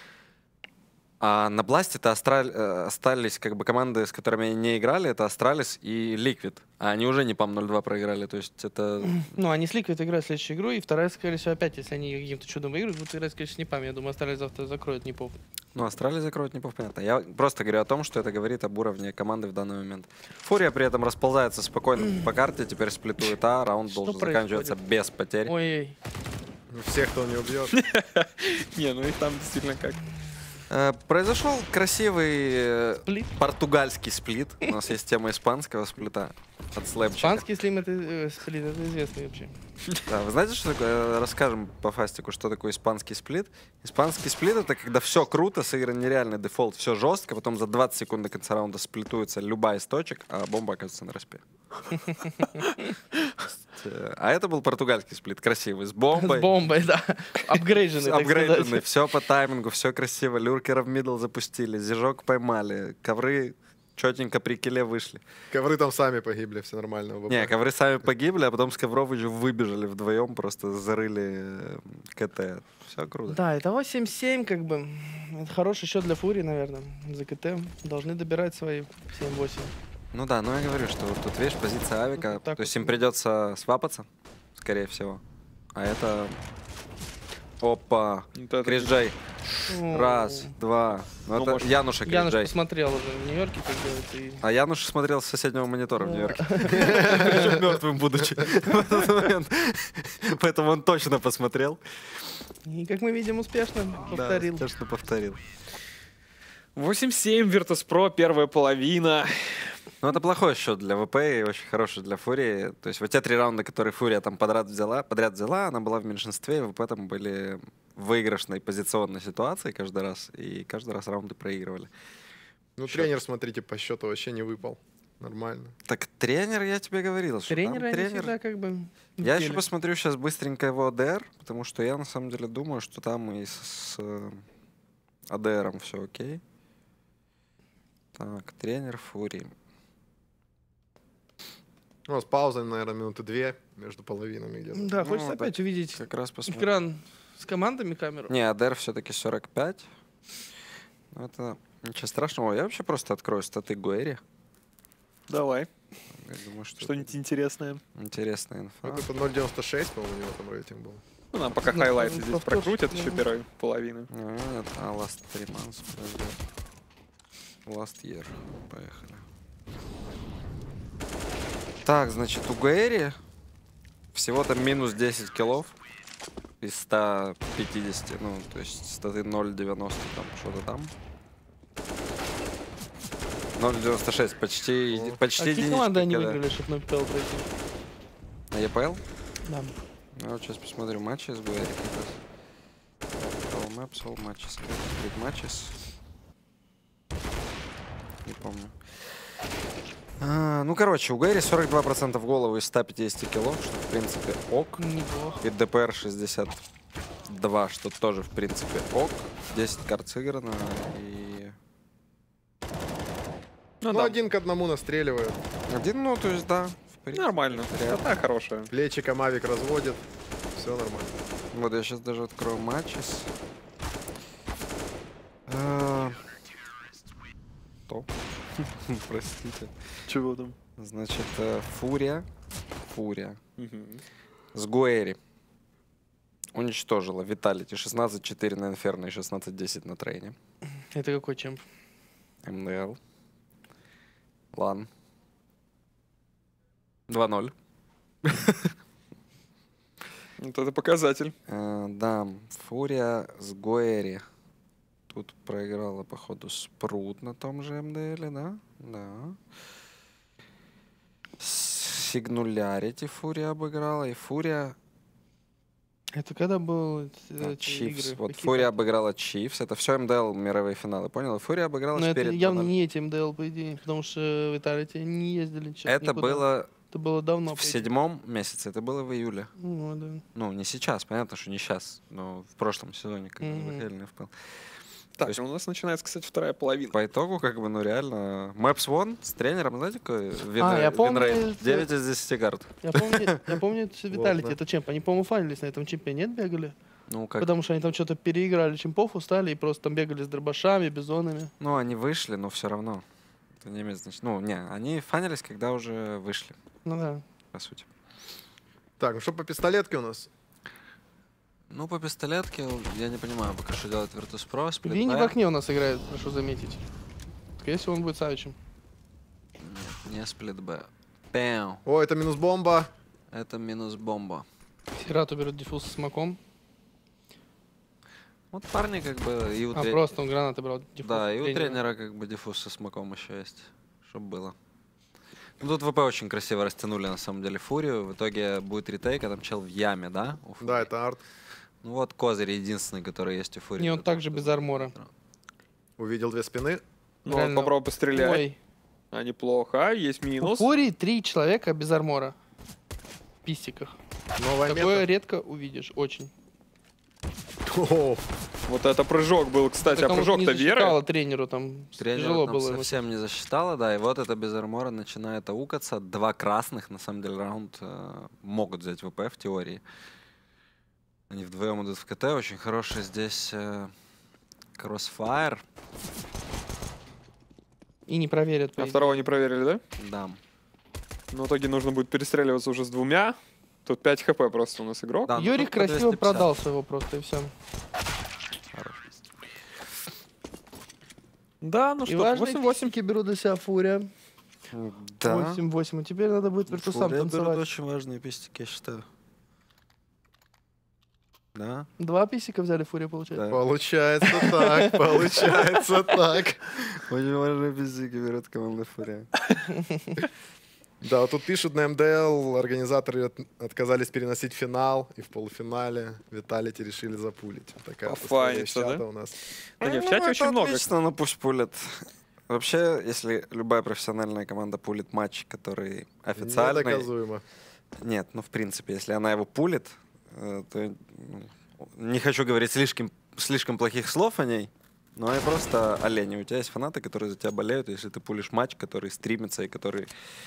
А на бласте-то остались как бы команды, с которыми они не играли, это Астралис и Ликвид. А они уже не ПАМ 0-2 проиграли, то есть это... Ну, они с Liquid играют следующую игру, и вторая, скорее всего, опять, если они каким-то чудом выиграют, будут играть, конечно, с Непами. Я думаю, Астралис завтра закроют Непов. Ну, Астралис закроют Непов, понятно. Я просто говорю о том, что это говорит об уровне команды в данный момент. Фурия при этом расползается спокойно по карте, теперь сплитует А, раунд Что должен происходит? заканчиваться без потерь. Ой, Всех, кто не убьет. Не, ну их там действительно как. Произошел красивый сплит. португальский сплит. У нас есть тема испанского сплита от слэпчика. Испанский слим, это сплит, это известно вообще. Да, вы знаете, что такое? Расскажем по фастику, что такое испанский сплит. Испанский сплит — это когда все круто, сыгран нереальный дефолт, все жестко, потом за 20 секунд до конца раунда сплитуется любая из точек, а бомба оказывается на распе. А это был португальский сплит, красивый, с бомбой. С бомбой, да. Апгрейдженный, так Апгрейденный, сказать. все по таймингу, все красиво. Люркера в мидл запустили, зижок поймали, ковры четенько при килле вышли. Ковры там сами погибли, все нормально. в ВП. Не, ковры сами погибли, а потом с ковров уже выбежали вдвоем, просто зарыли КТ. Все круто. Да, итого 7-7, как бы. Это хороший счет для Фурии, наверное. За КТ должны добирать свои 7-8. Ну да, но я говорю, что вот тут, видишь, позиция авика, Вот так то есть вот. им придется свапаться, скорее всего. А это Опа. Вот это Крис Джей. О, Раз, два. Ну, Ну, это может, Януша Крис Януш Джей. посмотрел уже в Нью-Йорке, как делается. И... А Януш смотрел с соседнего монитора в Да. Нью-Йорке. Причем мертвым будучи в этот момент. Поэтому он точно посмотрел. И, как мы видим, успешно повторил. Да, точно повторил. 8-7 Virtus.pro, первая половина. Ну, это плохой счет для ВП и очень хороший для Фурии. То есть вот те 3 раунда, которые Фурия там подряд взяла, она была в меньшинстве, и ВП там были в выигрышной позиционной ситуации каждый раз, и каждый раз раунды проигрывали. Ну, Счет. тренер, смотрите, по счету вообще не выпал. Нормально. Так тренер, я тебе говорил, что там Тренеры, они тренер... всегда как бы... в Я деле. еще посмотрю сейчас быстренько его АДР, потому что я на самом деле думаю, что там и с АДРом все окей. Так, тренер Фурии. У нас пауза, наверное, минуты 2 между половинами где-то. Да, Ну, хочется так опять увидеть Как раз посмотрим. экран с командами, камеру. Не, АДР все-таки 45. Но это ничего страшного. Я вообще просто открою статы Гуэри. Давай, Я думаю, что что-нибудь интересное. это интересная инфа. Вот это 0.96, по-моему, у него там рейтинг был. Ну, нам пока Ну, хайлайты ну, здесь повтор, прокрутят ну. еще первой половины. Нет, last 3 months. подожди. Last year. Поехали. Так, значит, у Гуэри всего там минус 10 киллов из 150, ну, то есть статы 0.90, там, что-то там. 0.96, почти, А почти какие единичка, команды они когда- выиграли, чтобы на ПЛ пройти? На EPL? Да. Ну, вот сейчас посмотрим матчи с Гуэри. All maps, all matches. Big matches. Не помню. Ну, короче, у Гэри 42% головы из 150 кило, что, в принципе, ок. Неплохо. И ДПР 62, что тоже, в принципе, ок. 10 карт сыграно, и... Ну, Ну, да, 1-1 настреливает. Один, ну, то есть, да, в принципе. нормально. реально. Стата хорошая. Плечика Мавик разводит. Все нормально. Вот я сейчас даже открою матчи. То. Простите. Чего там? Значит, Фурия с Гуэри уничтожила Виталити 16-4 на Инферно и 16-10 на Трейне. Это какой чемп? МДЛ. Лан. 2-0. Вот это показатель. Да, Фурия с Гуэри. Тут проиграла, походу, Спрут на том же МДЛе, да? Да. Сигнулярити Фурия обыграла, и Фурия Это когда был эти Чифс. игры? Вот Какие Фурия карты? обыграла Чифс. Это все МДЛ мировые финалы, понял? И Фурия обыграла Но это Спирит явно 2:0. не эти МДЛ, по идее, потому что в Италии не ездили. чё-то Это никуда. было Это было давно. в по идее. 7 месяце, это было в июле. Ну, да. Ну, не сейчас, понятно, что не сейчас, но в прошлом сезоне, когда Мгм. выходили на FPL. Так, есть- у нас начинается, кстати, вторая половина. По итогу, как бы, ну реально, Maps One с тренером, знаете, какой я помню, винрейт? это- 9 из 10 карт. Я помню, это Виталити, Ладно. это чемп. Они, по-моему, фанились на этом чемпе, нет, бегали? Ну, как, Потому что они там что-то переиграли чемпов, устали и просто там бегали с дробашами, бизонами. ну, они вышли, но все равно. Это не имеет значения. Ну, не, они фанились, когда уже вышли, Ну да. по сути. Так, ну что по пистолетке у нас? Ну, по пистолетке, я не понимаю, пока что делает Virtus.pro. Split Винни B. в окне у нас играет, прошу заметить. Скорее всего, он будет Савичем. Нет, не Split B. Пэм. О, это минус бомба. Это минус бомба. Сирату берет диффуз с смоком. Вот парни как бы и у А, просто он гранаты брал диффуз. Да, и у тренера как бы диффуз со смоком еще есть, чтобы было. Ну, тут ВП очень красиво растянули на самом деле Фурию. В итоге будет ретейк, а там чел в яме, да? у Фурии? Да, это арт. Ну вот козырь единственный, который есть у Фурии. Не, он также без армора. Увидел 2 спины. Ну, Реально. вот попробуй пострелять. Ой. А, неплохо. Есть У минус. Фурии 3 человека без армора. В пистиках. Новая Такое мета. редко увидишь, очень. О, Вот это прыжок был, кстати. Так А он не прыжок-то Веры? засчитало тренеру, там Тренер тяжело там было. ему. совсем не засчитала, да, и вот это без армора начинает аукаться. 2 красных, на самом деле, раунд могут взять ВП в теории. Они вдвоем идут в КТ, очень хороший здесь кроссфайр. И не проверят. по А идее. второго не проверили, да? Да. Но в итоге нужно будет перестреливаться уже с двумя. Тут 5 хп просто у нас игрок. Да, ну Юрий тут по красиво 250. продал своего просто, и все. Да, ну И что, важные 8-8. писики берут для себя Фурия. Да. 8-8. А теперь надо будет Виртусам Фурия берут танцевать. очень важные пистики, я считаю. Да. 2 писика взяли Фурия, получается. Да. Получается так, получается так. Очень важные пистики берут команда Фурия. Да, вот тут пишут на МДЛ, организаторы отказались переносить финал, и в полуфинале Виталити решили запулить. Вот такая вот история из Пофаниться, да? чата у нас. Да нет, в Ну, чате это очень много. отлично, но пусть пулят. Вообще, если любая профессиональная команда пулит матч, который официальный... Недоказуемо. Нет, ну, в принципе, если она его пулит, то... Не хочу говорить слишком плохих слов о ней, но и просто олени. У тебя есть фанаты, которые за тебя болеют, если ты пулишь матч, который стримится и который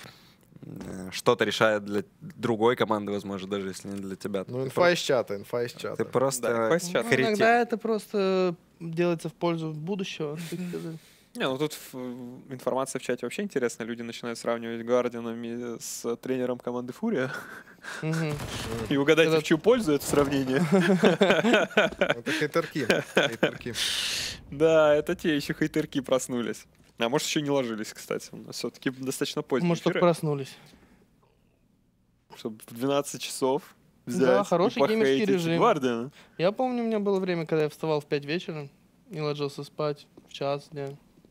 что-то решает для другой команды, возможно, даже если не для тебя. Ну, Ты инфа из чата, инфа из Ты чата. просто Да, инфа из чата. Ну, иногда это просто делается в пользу будущего, так сказать. Не, ну тут информация в чате вообще интересная. Люди начинают сравнивать Гардианами с тренером команды Фурия. Мгм. И угадайте, Это- в чью пользу это сравнение. Это хейтерки. Хейтерки. Да, это те еще хейтерки проснулись. А может, еще не ложились, кстати. У нас все-таки достаточно поздние Может, только эфиры, проснулись. чтобы в 12 часов взять Да, и хороший геймерский похейтить режим. Гвардиана. Я помню, у меня было время, когда я вставал в 5 вечера и ложился спать в час дня.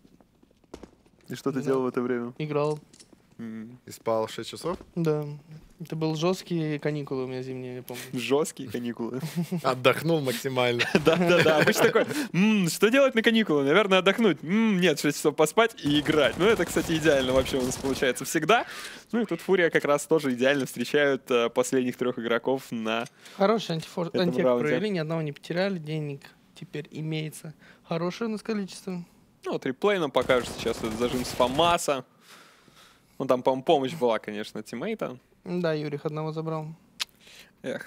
И что ты Да. делал в это время? Играл. И спал 6 часов? Да. Это был жесткие каникулы у меня зимние, я помню. Жесткие каникулы. Отдохнул максимально. Да-да-да, обычно такой, что делать на каникулы? Наверное, отдохнуть. Нет, 6 часов поспать и играть. Ну, это, кстати, идеально вообще у нас получается всегда. Ну, и тут Фурия как раз тоже идеально встречают последних 3 игроков на... Хороший Этом антифор раунде. провели, ни одного не потеряли, денег теперь имеется. Хорошее у нас количество. Ну, вот реплей нам покажет сейчас этот зажим с Фамаса. Ну, там, по-моему, помощь была, конечно, тиммейта. Да, Юрих одного забрал. Эх.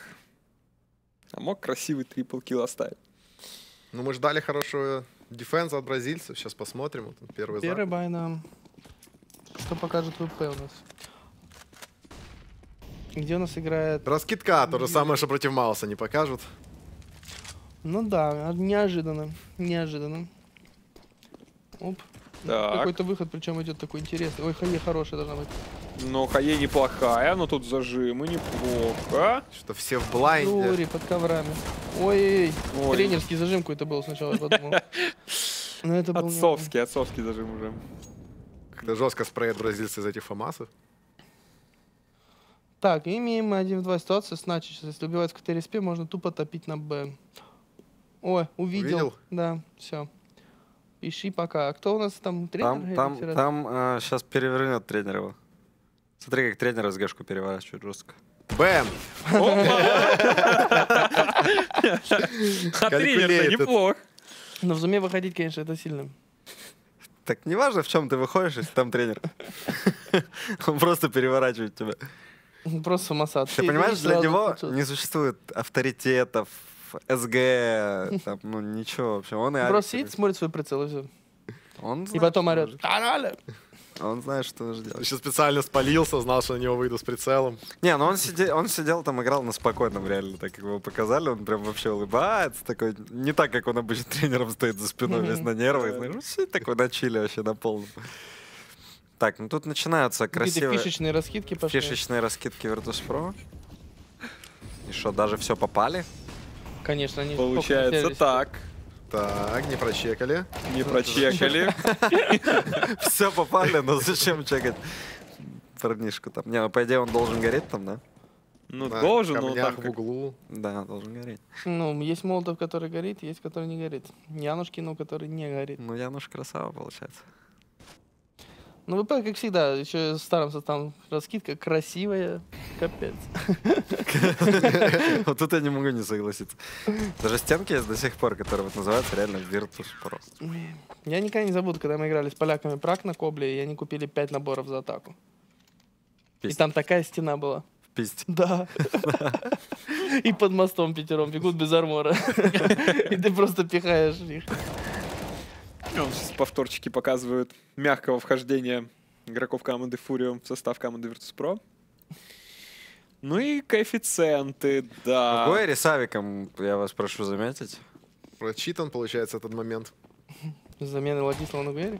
А мог красивый трипл-килл оставить. Ну, мы ждали хорошего дефенса от бразильцев. Сейчас посмотрим. Вот он первый Первый запад. бай, да. Что покажет ВП у нас? Где у нас играет... Раскидка, то же самое, что против Мауса не покажут. Ну да, неожиданно. Неожиданно. Оп. Так. Какой-то выход, причем идет такой интересный. Ой, Хае хорошая должна быть. Но Хае неплохая, но тут зажимы неплохо. Что все в блайнде. Юрий под коврами. Ой, Ой. тренерский зажим какой-то был сначала, я подумал. Но это был не Отцовский зажим уже. Когда жестко спреют бразильцы из этих фамасов. он. Так, имеем 1 в 2 ситуации с Начи. Сейчас, если убивать в КТРСП, можно тупо топить на Б. Ой, увидел. Увидел? Да, все. Пиши пока. А кто у нас там? Тренер? Там сейчас перевернет тренер его. Смотри, как тренер СГшку переворачивает жестко. Бэм! А тренер-то Calculated. неплох. Но в зуме выходить, конечно, это сильно. Так не важно, в чем ты выходишь, если там тренер. Он просто переворачивает тебя. Просто самосад. Ты понимаешь, для него не существует авторитетов, СГ, там, ну ничего вообще. Он и Просто Алекс. сидит, смотрит свой прицел и все. Он И знает, потом что орет. нужно. «Канале!» Он знает, что нужно делать. Еще специально спалился, знал, что на него выйду с прицелом. Не, ну он сидел там, играл на спокойном, реально, так как его показали, он прям вообще улыбается, такой, не так, как он обычно тренером стоит за спиной, весь на нервах, знаешь, ну, сидит такой на чиле вообще, на полном. Так, ну тут начинаются Какие-то красивые фишечные раскидки пошли. фишечные раскидки Virtus.pro. И что, даже все попали? Конечно, они Получается потерялись. так. Так, не прочекали. Не прочекали. Все попали, но зачем чекать парнишку там? Не, ну по идее он должен гореть там, да? Ну, На должен, но камнях там в углу. Да, должен гореть. Ну, есть молотов, который горит, есть, который не горит. Янушкину, который не горит. Ну, Януш красава, получается. Ну, ВП, как всегда, еще с старым составом раскидка красивая, капец. Вот тут я не могу не согласиться. Даже стенки есть до сих пор, которые вот называются реально Virtus.pro. Я никогда не забуду, когда мы играли с поляками прак на Кобле, и они купили 5 наборов за атаку. И Пиздец. там такая стена была. Пиздец. Да. И под мостом пятером бегут без армора. И ты просто пихаешь их. Он сейчас повторчики показывают мягкого вхождения игроков команды Фурио в состав команды Virtus.pro. Ну и коэффициенты, да. Гойри с авиком, я вас прошу заметить. Прочитан, получается, этот момент. Замены Владислава на Гуэри?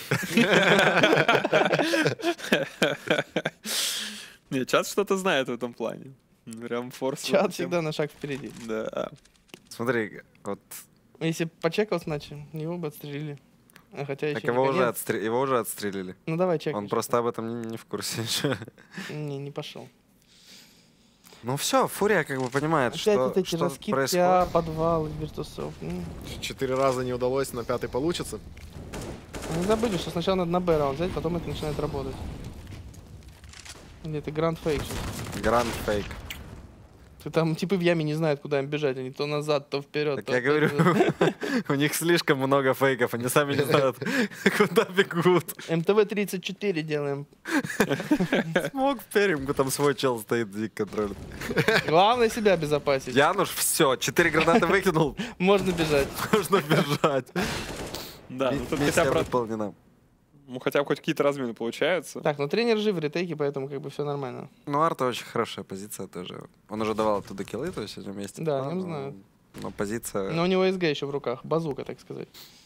Не, чат что-то знает в этом плане. Прям форс. Чат всегда на шаг впереди. Да. Смотри, вот Если почекал, значит, его бы отстрелили. А хотя еще так его уже отстрелили. Ну давай чекай. Он просто об этом не в курсе еще. Не пошел. Ну все, Фурия как бы понимает, Опять что, вот эти что раскидки, происходит. подвалы, виртусов. 4 раза не удалось, на 5-й получится. Не забыли, что сначала надо на Б раунд взять, потом это начинает работать. Или это гранд фейк сейчас. Гранд фейк. Ты там типы в яме не знают, куда им бежать. Они то назад, то вперед. Так я говорю, у них слишком много фейков, они сами не знают, куда бегут. МТВ-34 делаем. Смог в Перимку, там свой чел стоит, дик контролит. Главное себя обезопасить. Януш, все, 4 гранаты выкинул, Можно бежать. можно бежать. Да, ну тут Миссия хотя бы, выполнена. ну, хотя бы хоть какие-то размены получаются. Так, ну тренер жив в ретейке, поэтому как бы все нормально. Ну, Арта очень хорошая позиция тоже. Он уже давал оттуда киллы, то есть они вместе. Да, я знаю. Но позиция... Но у него СГ еще в руках. Базука, так сказать.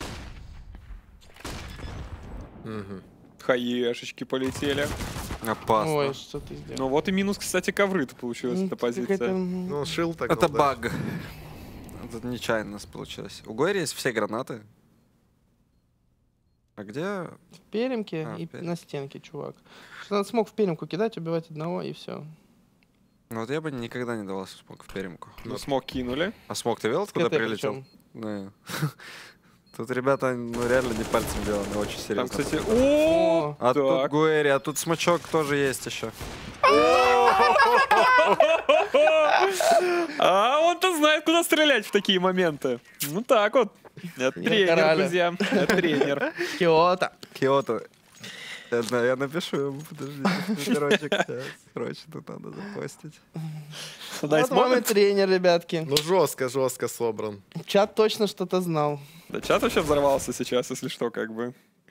Мгм. Хаешечки полетели. Опасно. Ой, что ты сделал? Ну вот и минус, кстати, ковры-то получилась эта позиция. Ну, шил так. Это ну, да. баг. Это нечаянно у нас получилось. У Гойри есть все гранаты. А где? В перемке А, и в перемке. на стенке, чувак. Что надо смог в перемку кидать, убивать одного и все. Ну вот я бы никогда не давал смог в перемку. Ну, смог кинули. А смог ты видел, куда прилетел? Не. Тут ребята, ну реально не пальцем деланы, очень Там, серьезно. кстати, о, А тут так. Гуэри, а тут смачок тоже есть еще. А он-то знает, куда стрелять в такие моменты. Ну так вот. Это Я тренер, кораля. друзья. Это тренер. Киото. Киото. Я напишу ему, подожди. Ветерочек, сейчас. Срочно тут надо запостить. Nice Вот вам и moment. тренер, ребятки. Ну, жестко собран. Чат точно что-то знал. Да, чат вообще взорвался сейчас, если что, как бы.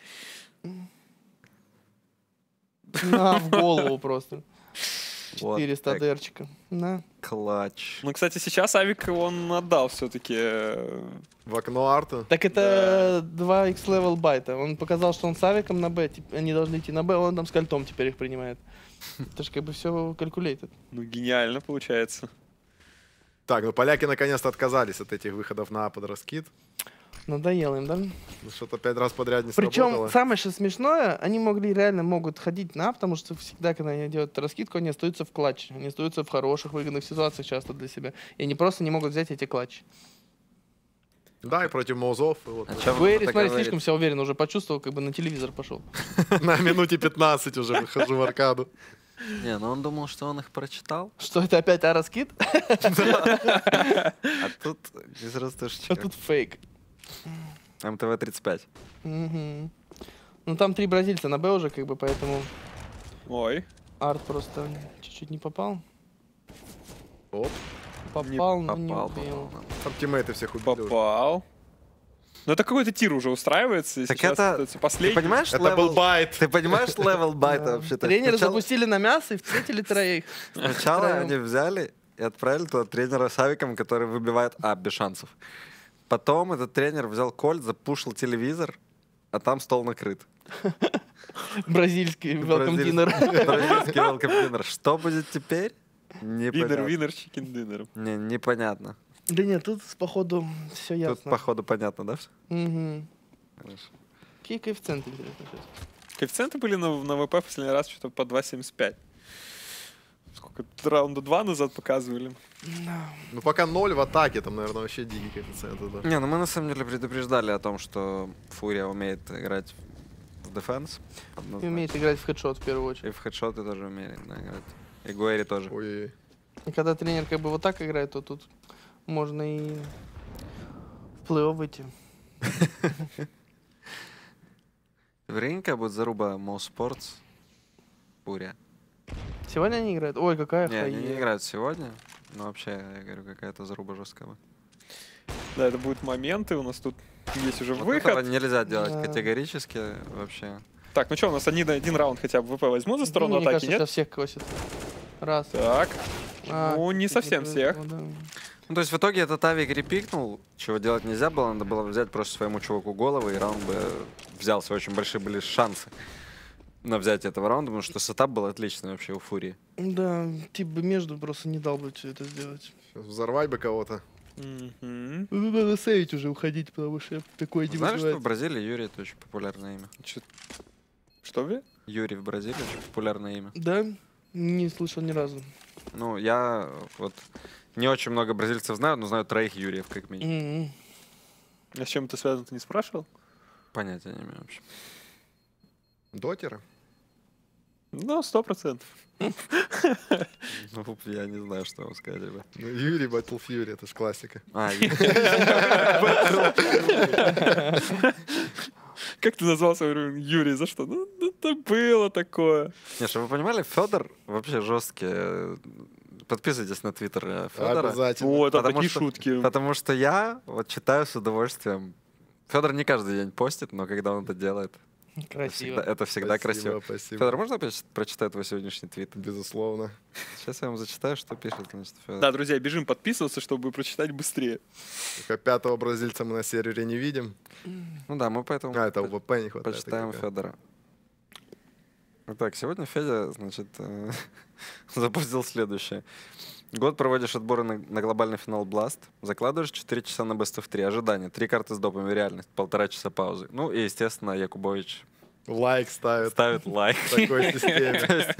На, в голову просто. Вот 400 так. дырчика. На. Клатч. Ну, кстати, сейчас Авик, он отдал все-таки. В окно арта. Так это 2x level байта. Он показал, что он с авиком на Б, они должны идти на Б, он там с кольтом теперь их принимает. Это же как бы все калькулейтед. Ну, гениально получается. Так, ну поляки наконец-то отказались от этих выходов на А под раскид. Надоело им, да? Ну, что-то 5 раз подряд не Причем сработало. самое что смешное, они реально могут ходить на, потому что всегда, когда они делают раскидку, они остаются в клатче. Они остаются в хороших, выгодных ситуациях часто для себя. И они просто не могут взять эти клатчи. Да, и против Маузов. И вот А чё вы Гуэри, так смотри, говорите? слишком себя уверен, уже почувствовал, как бы на телевизор пошел. на минуте 15 уже выхожу в аркаду. Не, ну он думал, что он их прочитал. Что это опять раскид? А тут без А растушечек. тут фейк. МТВ-35. Мгм. Ну там 3 бразильца на Б уже, как бы, поэтому Ой. арт просто чуть-чуть не попал. Оп. Попал, но не Попал, убил. попал. Там тиммейты всех убили. уже. Попал. Ну, это какой-то тир уже устраивается. И Так сейчас это- Ты последний. понимаешь, Это был байт. Ты понимаешь левел байта Да. вообще-то? Тренеры Сначала- запустили на мясо и встретили троих. Сначала Втроем. они взяли и отправили туда тренера с авиком, который выбивает А без шансов. Потом этот тренер взял кольт, запушил телевизор, а там стол накрыт. Бразильский welcome dinner. Бразильский welcome dinner. Что будет теперь? Винер, Непонятно. винер, чикен динер. Не, непонятно. Да нет, тут походу все Тут, ясно. походу, понятно, да? всё? Мгм. Хорошо. Какие коэффициенты, интересно, сейчас? Коэффициенты были на ВП в последний раз что-то по 2,75. Сколько? Раунда 2 назад показывали. Ну, пока 0 в атаке, там, наверное, вообще дикий коэффициент. Да. Не, ну мы на самом деле предупреждали о том, что Фурия умеет играть в дефенс. И умеет играть в хедшот в первую И очередь. в хедшоты тоже умеет да, играть. И Гуэри тоже. Ой, И когда тренер как бы вот так играет, то тут можно и в плей-офф выйти. Вернее, будет заруба Mo Sports. Фурия. Сегодня они играют? Ой, какая Не, они не хае. играют сегодня. Но вообще, я говорю, какая-то заруба жесткая. будет. Да, это будут моменты. У нас тут есть уже Вот этого выход. нельзя делать Да. категорически вообще. Так, ну что, у нас один раунд хотя бы ВП возьмут за сторону Мне атаки, кажется, нет? сейчас всех косит. Раз. Так. А, Ну, не чуть совсем повезло, всех. да. Ну, то есть в итоге этот авик репикнул, чего делать нельзя было, надо было взять просто своему чуваку голову, и раунд бы взялся. Очень большие были шансы на взятие этого раунда, потому что сетап был отличный вообще у Фурии. Да, тип бы между просто не дал бы все это сделать. Взорвать бы кого-то. Мгм. Ну, надо сейвить уже, уходить, потому что такое не Знали, что в вызывает. Бразилии Юрий — это очень популярное имя? Что вы? Юрий в Бразилии очень популярное имя. Да? Не слышал ни разу. Ну, я вот не очень много бразильцев знаю, но знаю 3 Юриев как минимум. М-м. А с чем это связано, ты не спрашивал? Понятия не имею вообще. Дотера? Ну, 100%. Ну, я не знаю, что вам сказать об этом. Ну, Юрий Battle Fury, это ж классика. А, Как ты назвал свой уровень? Юрий, за что? Ну, это было такое. не, чтобы вы понимали, Федор вообще жесткий. Подписывайтесь на твиттер Федора. Обязательно. Вот, это Потому такие что- шутки. Потому что я вот читаю с удовольствием. Федор не каждый день постит, но когда он это делает, Красиво. это всегда красиво. Спасибо. Федор, можно прочитать твой сегодняшний твит? Безусловно. Сейчас я вам зачитаю, что пишет, значит, Федор. Да, друзья, бежим подписываться, чтобы прочитать быстрее. Только 5-го бразильца мы на сервере не видим. Ну да, мы поэтому А, это УВП не хватает. почитаем такая. Федора. Итак, сегодня Федя, значит, запустил следующее. Год проводишь отборы на глобальный финал Blast, закладываешь 4 часа на Best of 3, ожидания, 3 карты с допами, реальность, 1,5 часа паузы. Ну и, естественно, Якубович Лайк ставит ставит лайк. в такой системе. То есть,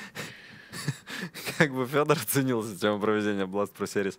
как бы Федор оценил систему проведения Blast Pro Series.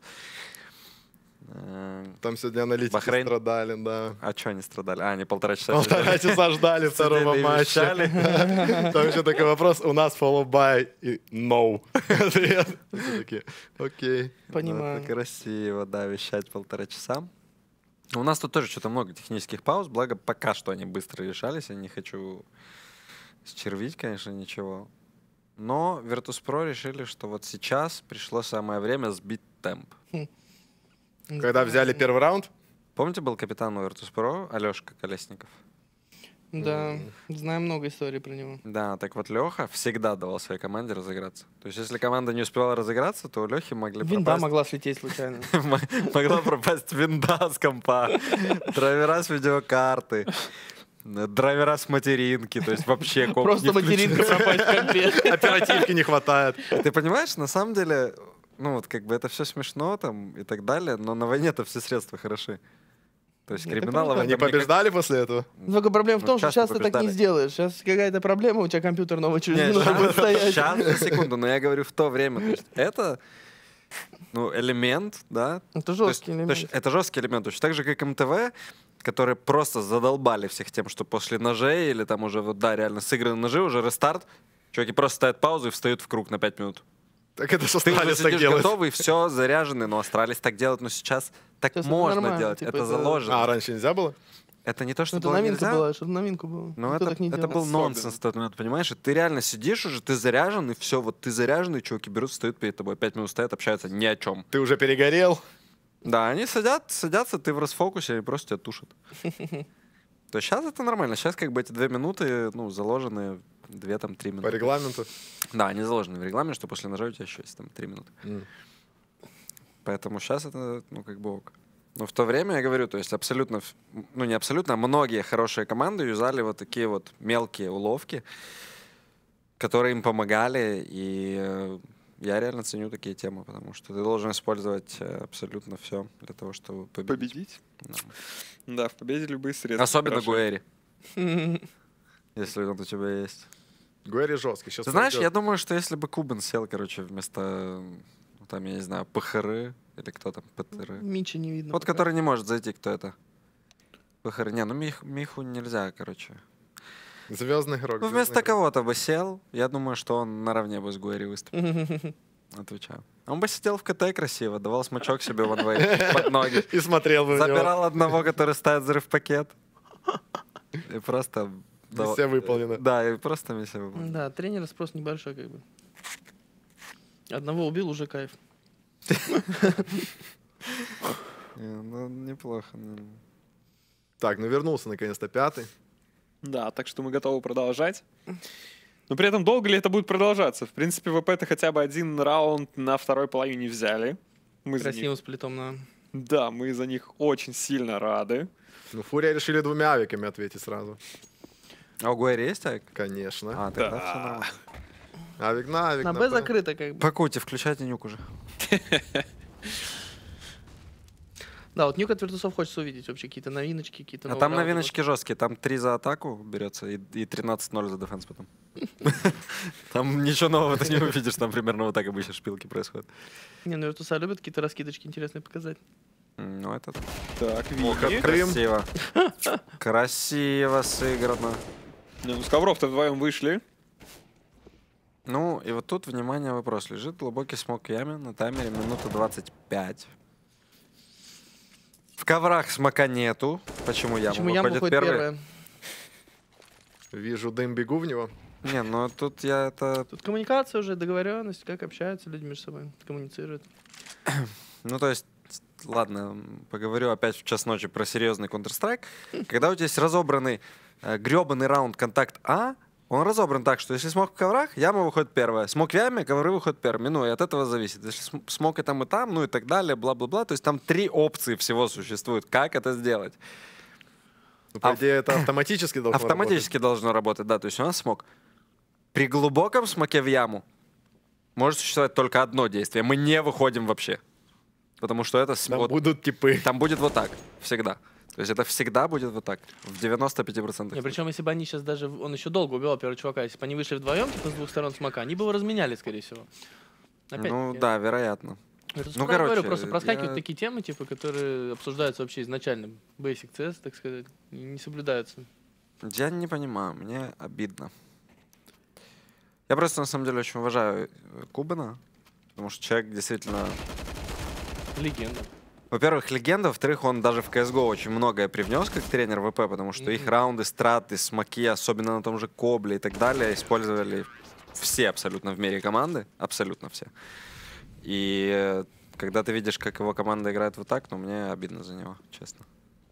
Там сегодня аналитики Бахрейн. страдали, да. А что они страдали? А, они 1,5 часа 1,5 часа ждали второго сидели и матча. вещали. Там еще такой вопрос. У нас follow by и no. Ответ. Все такие, окей. Понимаю. Это красиво, да, вещать 1,5 часа. У нас тут тоже что-то много технических пауз, благо пока что они быстро решались, я не хочу счервить, конечно, ничего. Но Virtus.pro решили, что вот сейчас пришло самое время сбить темп. Когда взяли первый раунд, Помните, был капитан у Virtus.pro Алешка Колесников? Да, знаю много историй про него. Да, так вот Леха всегда давал своей команде разыграться. То есть если команда не успевала разыграться, то у Лехи могли Винда пропасть... могла слететь случайно. Могла пропасть винда с компа, драйвера с видеокарты, драйвера с материнки, то есть вообще комп Просто не включен. материнка пропасть в компе. оперативки не хватает. Ты понимаешь, на самом деле, ну вот как бы это все смешно там и так далее, но на войне-то все средства хороши. То есть Это криминала в правда. этом Они никак- побеждали после этого? Только проблема в Ну, том, что часто сейчас ты так не побеждали. сделаешь. Сейчас какая-то проблема, у тебя компьютер новый через Не, минуту будет стоять. сейчас, на секунду, но я говорю в то время. То есть это ну, элемент, да. Это То есть- жесткий то есть элемент. это жесткий элемент. Точно так же, как МТВ, которые просто задолбали всех тем, что после ножей или там уже, вот, да, реально сыграны ножи, уже рестарт, чуваки просто ставят паузу и встают в круг на 5 минут. Так это что Ты уже Астралис так сидишь делает? готовый, все, заряженный, но Астралис так делают, но сейчас так Сейчас это можно нормально, делать, типа, это это- заложено. А, раньше нельзя было? Это не то, что Это было новинка нельзя, была, что-то новинка была. но Никто это, так не это делал. был Особенно. нонсенс в тот момент, понимаешь? И ты реально сидишь уже, ты заряжен, и все, вот ты заряженный, чуваки берут, встают перед тобой, 5 минут стоят, общаются ни о чем. Ты уже перегорел? Да, они садятся, ты в расфокусе, и просто тебя тушат. То есть сейчас это нормально. Сейчас как бы эти 2 минуты, ну, заложены 2-3 По минуты. регламенту? Да, они заложены в регламенте, что после ножа у тебя еще есть там 3 минуты. Поэтому сейчас это, ну, как бы ок. Но в то время, я говорю, то есть абсолютно, ну, не абсолютно, а многие хорошие команды юзали вот такие вот мелкие уловки, которые им помогали, и я реально ценю такие темы, потому что ты должен использовать абсолютно все для того, чтобы победить. Победить? Да. Да, в победе любые средства. Особенно хороши. Гуэри, если он у тебя есть. Гуэри жесткий. Сейчас Ты знаешь, я думаю, что если бы Кубан сел, короче, вместо, ну, там, я не знаю, ПХРы или кто там, ПТРы. Мичи не видно. Вот пока. который не может зайти, кто это? ПХР. Не, ну Миху нельзя, короче. Звездный игрок. Ну, вместо кого-то бы сел, я думаю, что он наравне бы с Гуэри выступил. Отвечаю. Он бы сидел в КТ красиво, давал смачок себе ванвей под ноги. И смотрел бы на него. Забирал одного, который ставит взрыв пакет. И просто... Миссия выполнена. Да, и просто миссия выполнена. Да, тренера спрос небольшой, как бы. Одного убил, уже кайф. Ну, неплохо. наверное. Так, ну вернулся наконец-то 5-й. Да, так что мы готовы продолжать. Но при этом долго ли это будет продолжаться? В принципе, ВП-то хотя бы один раунд на второй половине взяли. Мы за них... Красивым сплитом на... Да, мы за них очень сильно рады. Ну, Фурия решили 2 авиками ответить сразу. А у Гуэри есть авик? Конечно. А, тогда Да. все нормально. Авик на авик. На Б закрыто как бы. Пакуйте, включайте нюк уже. Да, вот Нюк от Virtus.pro хочется увидеть вообще какие-то новиночки, какие-то А новые там раунды. новиночки жесткие. Там 3 за атаку берется и 13-0 за дефенс потом. Там ничего нового ты не увидишь. Там примерно вот так обычно шпилки происходят. Не, ну Virtus любят какие-то раскидочки интересные показать. Ну, это Так, как Вики. красиво. Красиво сыграно. Ну, с ковров-то вдвоем вышли. Ну, и вот тут, внимание, вопрос. Лежит глубокий смок в яме на таймере минута 25. В коврах смока нету. Почему яма Почему Ям выходит выходит первый? первая? Вижу дым, бегу в него. Не, ну тут я это... Тут коммуникация уже, договоренность, как общаются люди между собой, коммуницируют. Ну, то есть, ладно, поговорю опять в час ночи про серьезный Counter-Strike. Когда у тебя есть разобранный гребаный раунд контакт А, он разобран так, что если смог в коврах, яма выходит первая. Смог в яме, ковры выходят первыми. Ну, и от этого зависит. Если смог и там, ну и так далее, бла-бла-бла. То есть там 3 опции всего существует. Как это сделать? Ну, по идее, это автоматически должно Автоматически должно работать, да. То есть у нас смог. При глубоком смоке в яму может существовать только одно действие. Мы не выходим вообще. Потому что это... работать. Там будут типы. Там будет вот так. Всегда. То есть это всегда будет вот так. В 95%. Не, причем, если бы они сейчас даже... Он еще долго убивал первого чувака. Если бы они вышли вдвоем, типа, с двух сторон смока, они бы его разменяли, скорее всего. Ну да, вероятно. Ну, Ну, короче, говорю, просто проскакивают я- такие темы, типа, которые обсуждаются вообще изначально. Basic CS, так сказать, и не соблюдаются. Я не понимаю, мне обидно. Я просто на самом деле очень уважаю Кубана, потому что человек действительно, Легенда. во-первых, легенда, во-вторых, он даже в CSGO очень многое привнес как тренер ВП, потому что их раунды, страты, смоки, особенно на том же Кобле и так далее, использовали все абсолютно в мире команды, абсолютно все. И когда ты видишь, как его команда играет вот так, ну мне обидно за него, честно.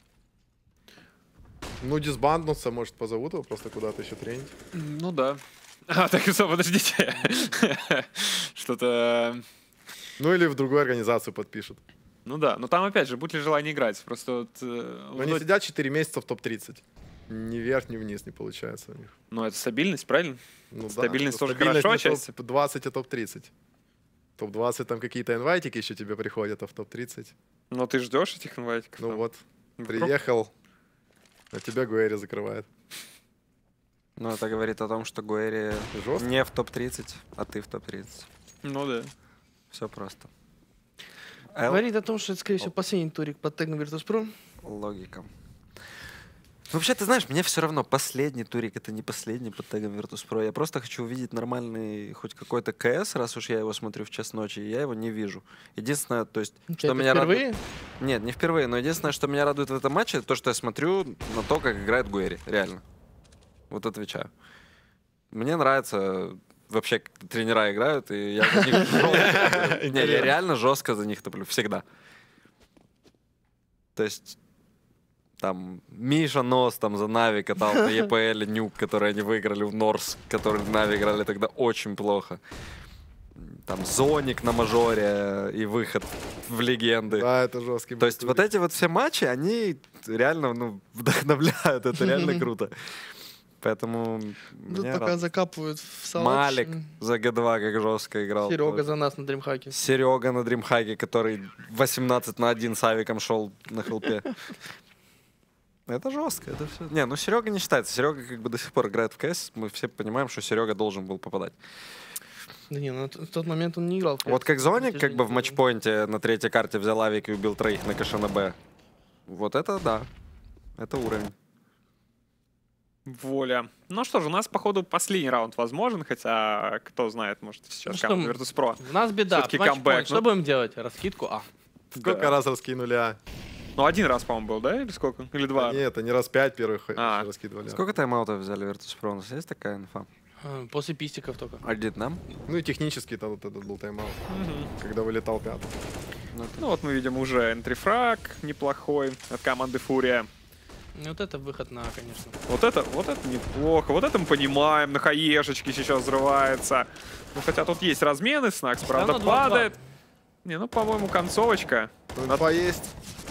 Ну, дисбанднуться, может, позовут его просто куда-то еще тренить. Ну да. А, так и что, подождите. Что-то... Ну, или в другую организацию подпишут. Ну да, но там опять же, будет ли желание играть. Просто вот... Но они сидят 4 месяца в топ-30. Ни вверх, ни вниз не получается у них. Ну это стабильность, правильно? Ну, Стабильность тоже стабильность хорошо, не отчасти. топ-20 и топ-30. Топ-20 там какие-то инвайтики еще тебе приходят, а в топ-30. Но ты ждешь этих инвайтиков? Ну там? вот, Вдруг? приехал, а тебя Гуэри закрывает. Ну это говорит о том, что Гуэри Жестко. не в топ-30, а ты в топ-30. Ну да. Все просто. Говорит о том, что это, скорее всего, последний турик под тегом Virtus.pro. Логика. Вообще, ты знаешь, мне все равно, последний турик это не последний под тегом Virtus.pro. Я просто хочу увидеть нормальный хоть какой-то КС, раз уж я его смотрю в час ночи, и я его не вижу. Единственное, то есть, что Это меня впервые? радует... Нет, не впервые, но единственное, что меня радует в этом матче, то, что я смотрю на то, как играет Гуэри, реально. Вот отвечаю. Мне нравится вообще, как тренера играют, и я за них жестко топлю. Не, я реально жестко за них топлю, всегда. То есть, там, Миша Нос там за Нави катал на ЕПЛ, Нюк, который они выиграли в Норс, который в Нави играли тогда очень плохо. Там Зоник на мажоре и выход в легенды. Да, это жесткий. То есть вот эти вот все матчи, они реально, ну, вдохновляют, это реально круто. Поэтому Тут мне пока рад. закапывают в салат. Малик за Г2 как жестко играл. Серега за нас на дримхаке. Серега на дримхаке, который 18-1 с авиком шел на хелпе. Это жестко, это все. Не, ну Серега не считается. Серега как бы до сих пор играет в КС. Мы все понимаем, что Серега должен был попадать. Да не, ну в тот момент он не играл. в Вот CS. как Зоник как бы в Достижение матчпоинте на третьей карте взял авик и убил троих на кэше на Б. Вот это да. Это уровень. Воля. Ну что ж, у нас, походу, последний раунд возможен, хотя, кто знает, может, сейчас Ну что команда мы- Virtus.pro. У нас беда. Всё-таки Матчпоинт. камбэк, Что ну. будем делать? Раскидку А. Сколько Да. раз раскинули А? Ну, один раз, по-моему, был, да? Или сколько? Или два? Нет, они раз 5 первых А. раскидывали. Сколько тайм-аутов взяли Virtus.pro? У нас есть такая инфа? После пистиков только. Один, да? Ну и технически там вот этот был тайм-аут, Мгм. когда вылетал пятый. Ну, Ну вот мы видим уже энтрифраг неплохой от команды Фурия. Вот это выход на, конечно. Вот это неплохо. Вот это мы понимаем. На хаешечке сейчас взрывается. Ну, хотя тут есть размены. Снакс, правда, равно 2-2. падает. Не, ну, по-моему, концовочка. Инфа есть.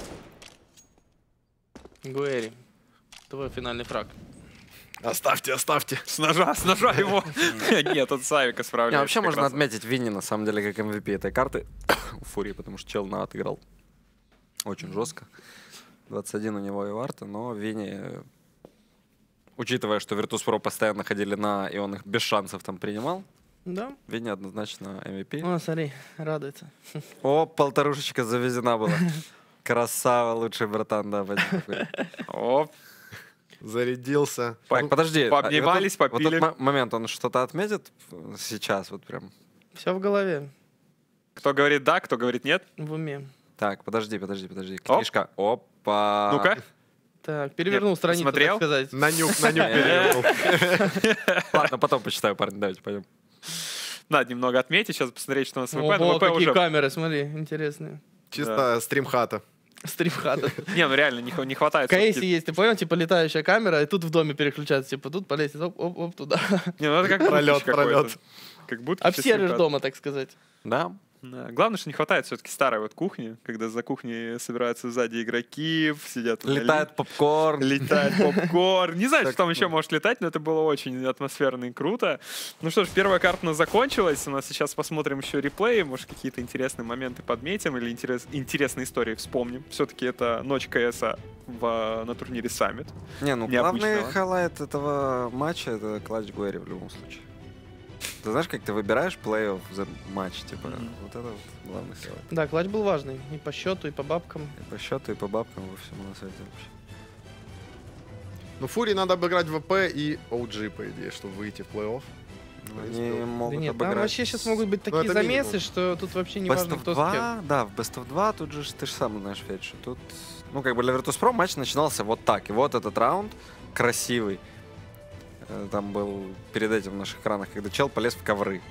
Гуэри, твой финальный фраг. Оставьте. С ножа его. Нет, тут Савика справляется. Не, вообще как можно раз. отметить Винни, на самом деле, как MVP этой карты у Фурии, потому что чел на отыграл очень жестко. 21 у него и варта, но Винни, учитывая, что Virtus.pro постоянно ходили на, и он их без шансов там принимал, Да? Винни однозначно MVP. О, смотри, радуется. О, полторушечка завезена была. Красава, лучший братан, да, Вадим. Оп, Зарядился. Так, подожди. пообнимались, вот попили. этот момент, он что-то отметит сейчас, вот прям? Все в голове, кто говорит да, кто говорит нет. в уме. Так, подожди. Оп. Книжка. Опа. Ну-ка. Так, перевернул Нет, страницу, смотрел? так сказать. На нюк перевернул. Ладно, потом почитаю, парни, давайте пойдем. Надо немного отметить, сейчас посмотреть, что у нас ВП. Ого, Но ВП какие уже... камеры, смотри, интересные. Чисто стримхата. Стримхата. Не, ну реально, не хватает. В кейсе всё-таки. есть, ты понял, типа летающая камера, и тут в доме переключается, типа тут по лестнице, оп, туда. Не, ну это как Пролет, будки какой-то. пролет. Как будто Обсервишь дома, так сказать. Да? Да. Главное, что не хватает все-таки старой вот кухни, когда за кухней собираются сзади игроки, сидят... Летает попкорн. Летает попкорн. Не знаю, Так, что там еще может летать, но это было очень атмосферно и круто. Ну что ж, первая карта у нас закончилась. У нас сейчас посмотрим еще реплеи. Может, какие-то интересные моменты подметим или интересные истории вспомним. Все-таки это ночь КС на турнире Summit. Не, ну Необычного. главный хайлайт этого матча — это клатч Гуэри в любом случае. Ты знаешь, как ты выбираешь плей-офф за матч, типа, вот это вот главный хайлайт. Да, клатч был важный. И по счету, и по бабкам. И по счету, и по бабкам, во всем на свете вообще. Ну, Фурии надо обыграть ВП и OG, по идее, чтобы выйти в плей-офф. Они Да могут нет, там обыграть. вообще сейчас могут быть такие это замесы, минимум. что тут вообще не Best важно, of кто с кем. 2, да, в Best of 2 тут же ты же сам знаешь, Федь, что тут, ну, как бы для Virtus.pro матч начинался вот так. И вот этот раунд красивый. Там был перед этим в наших экранах, когда чел полез в ковры.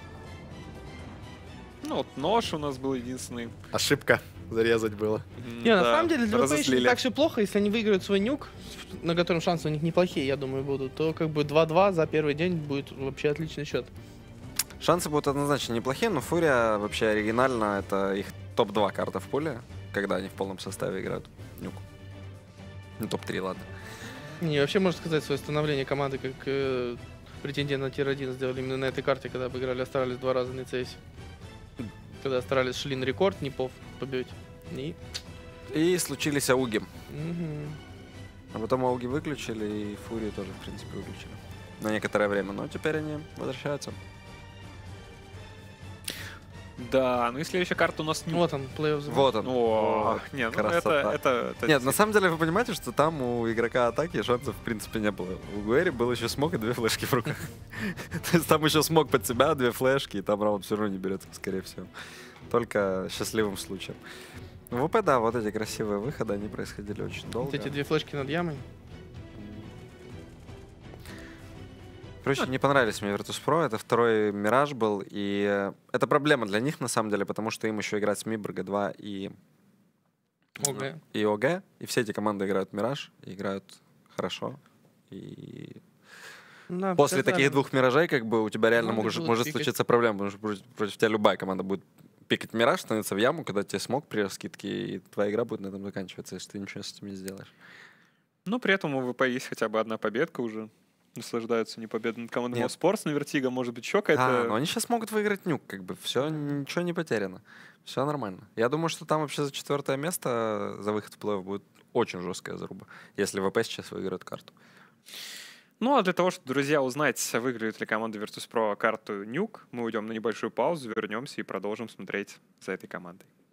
Ну вот нож у нас был единственный. Ошибка. Зарезать было. Не, на Да, самом деле для ВП еще не разозлили. так все плохо, если они выиграют свой нюк, на котором шансы у них неплохие, я думаю, будут, то как бы 2-2 за первый день будет вообще отличный счет. Шансы будут однозначно неплохие, но Фурия вообще оригинально, это их топ-2 карта в поле, когда они в полном составе играют нюк. Ну, топ-3, ладно. Не, вообще можно сказать свое становление команды как претендент на тир-1 сделали именно на этой карте, когда обыграли Астралис 2 раза на CS. Когда Астралис шли на рекорд, Непов побить. И случились ауги. Мгм. А потом ауги выключили, и Фурию тоже, в принципе, выключили. На некоторое время, но теперь они возвращаются. Да, ну и следующая карта у нас не... Вот он, плей-офф. Вот он. О, не, ну красота. это Нет, на самом деле вы понимаете, что там у игрока атаки шансов в принципе не было. У Гуэри был еще смог и 2 флешки в руках. То есть там еще смог под себя, 2 флешки, и там раунд все равно не берется, скорее всего. Только счастливым случаем. В ВП, да, вот эти красивые выходы, они происходили очень долго. Вот эти 2 флешки над ямой. Короче, не понравились мне Virtus.pro, это второй Мираж был, и это проблема для них на самом деле, потому что им еще играть с Мибр, Г2 и ОГ. ОГ, и все эти команды играют Мираж, и играют хорошо, и Да, после показали. таких 2 Миражей как бы у тебя реально Команды может будут пикать. случиться проблема, потому что против тебя любая команда будет пикать Мираж, становиться в яму, когда тебе смог при раскидке, и твоя игра будет на этом заканчиваться, если ты ничего с этим не сделаешь. Ну, при этом у ВП есть хотя бы одна победка уже. Наслаждаются не победой над командой Нет. Спортс на Вертиго, может быть, еще какая-то... Но они сейчас могут выиграть нюк, как бы, все, ничего не потеряно, все нормально. Я думаю, что там вообще за 4 место, за выход в плей-офф будет очень жесткая заруба, если ВП сейчас выиграет карту. Ну, а для того, чтобы, друзья, узнать, выиграет ли команда Virtus.pro карту Нюк, мы уйдем на небольшую паузу, вернемся и продолжим смотреть за этой командой.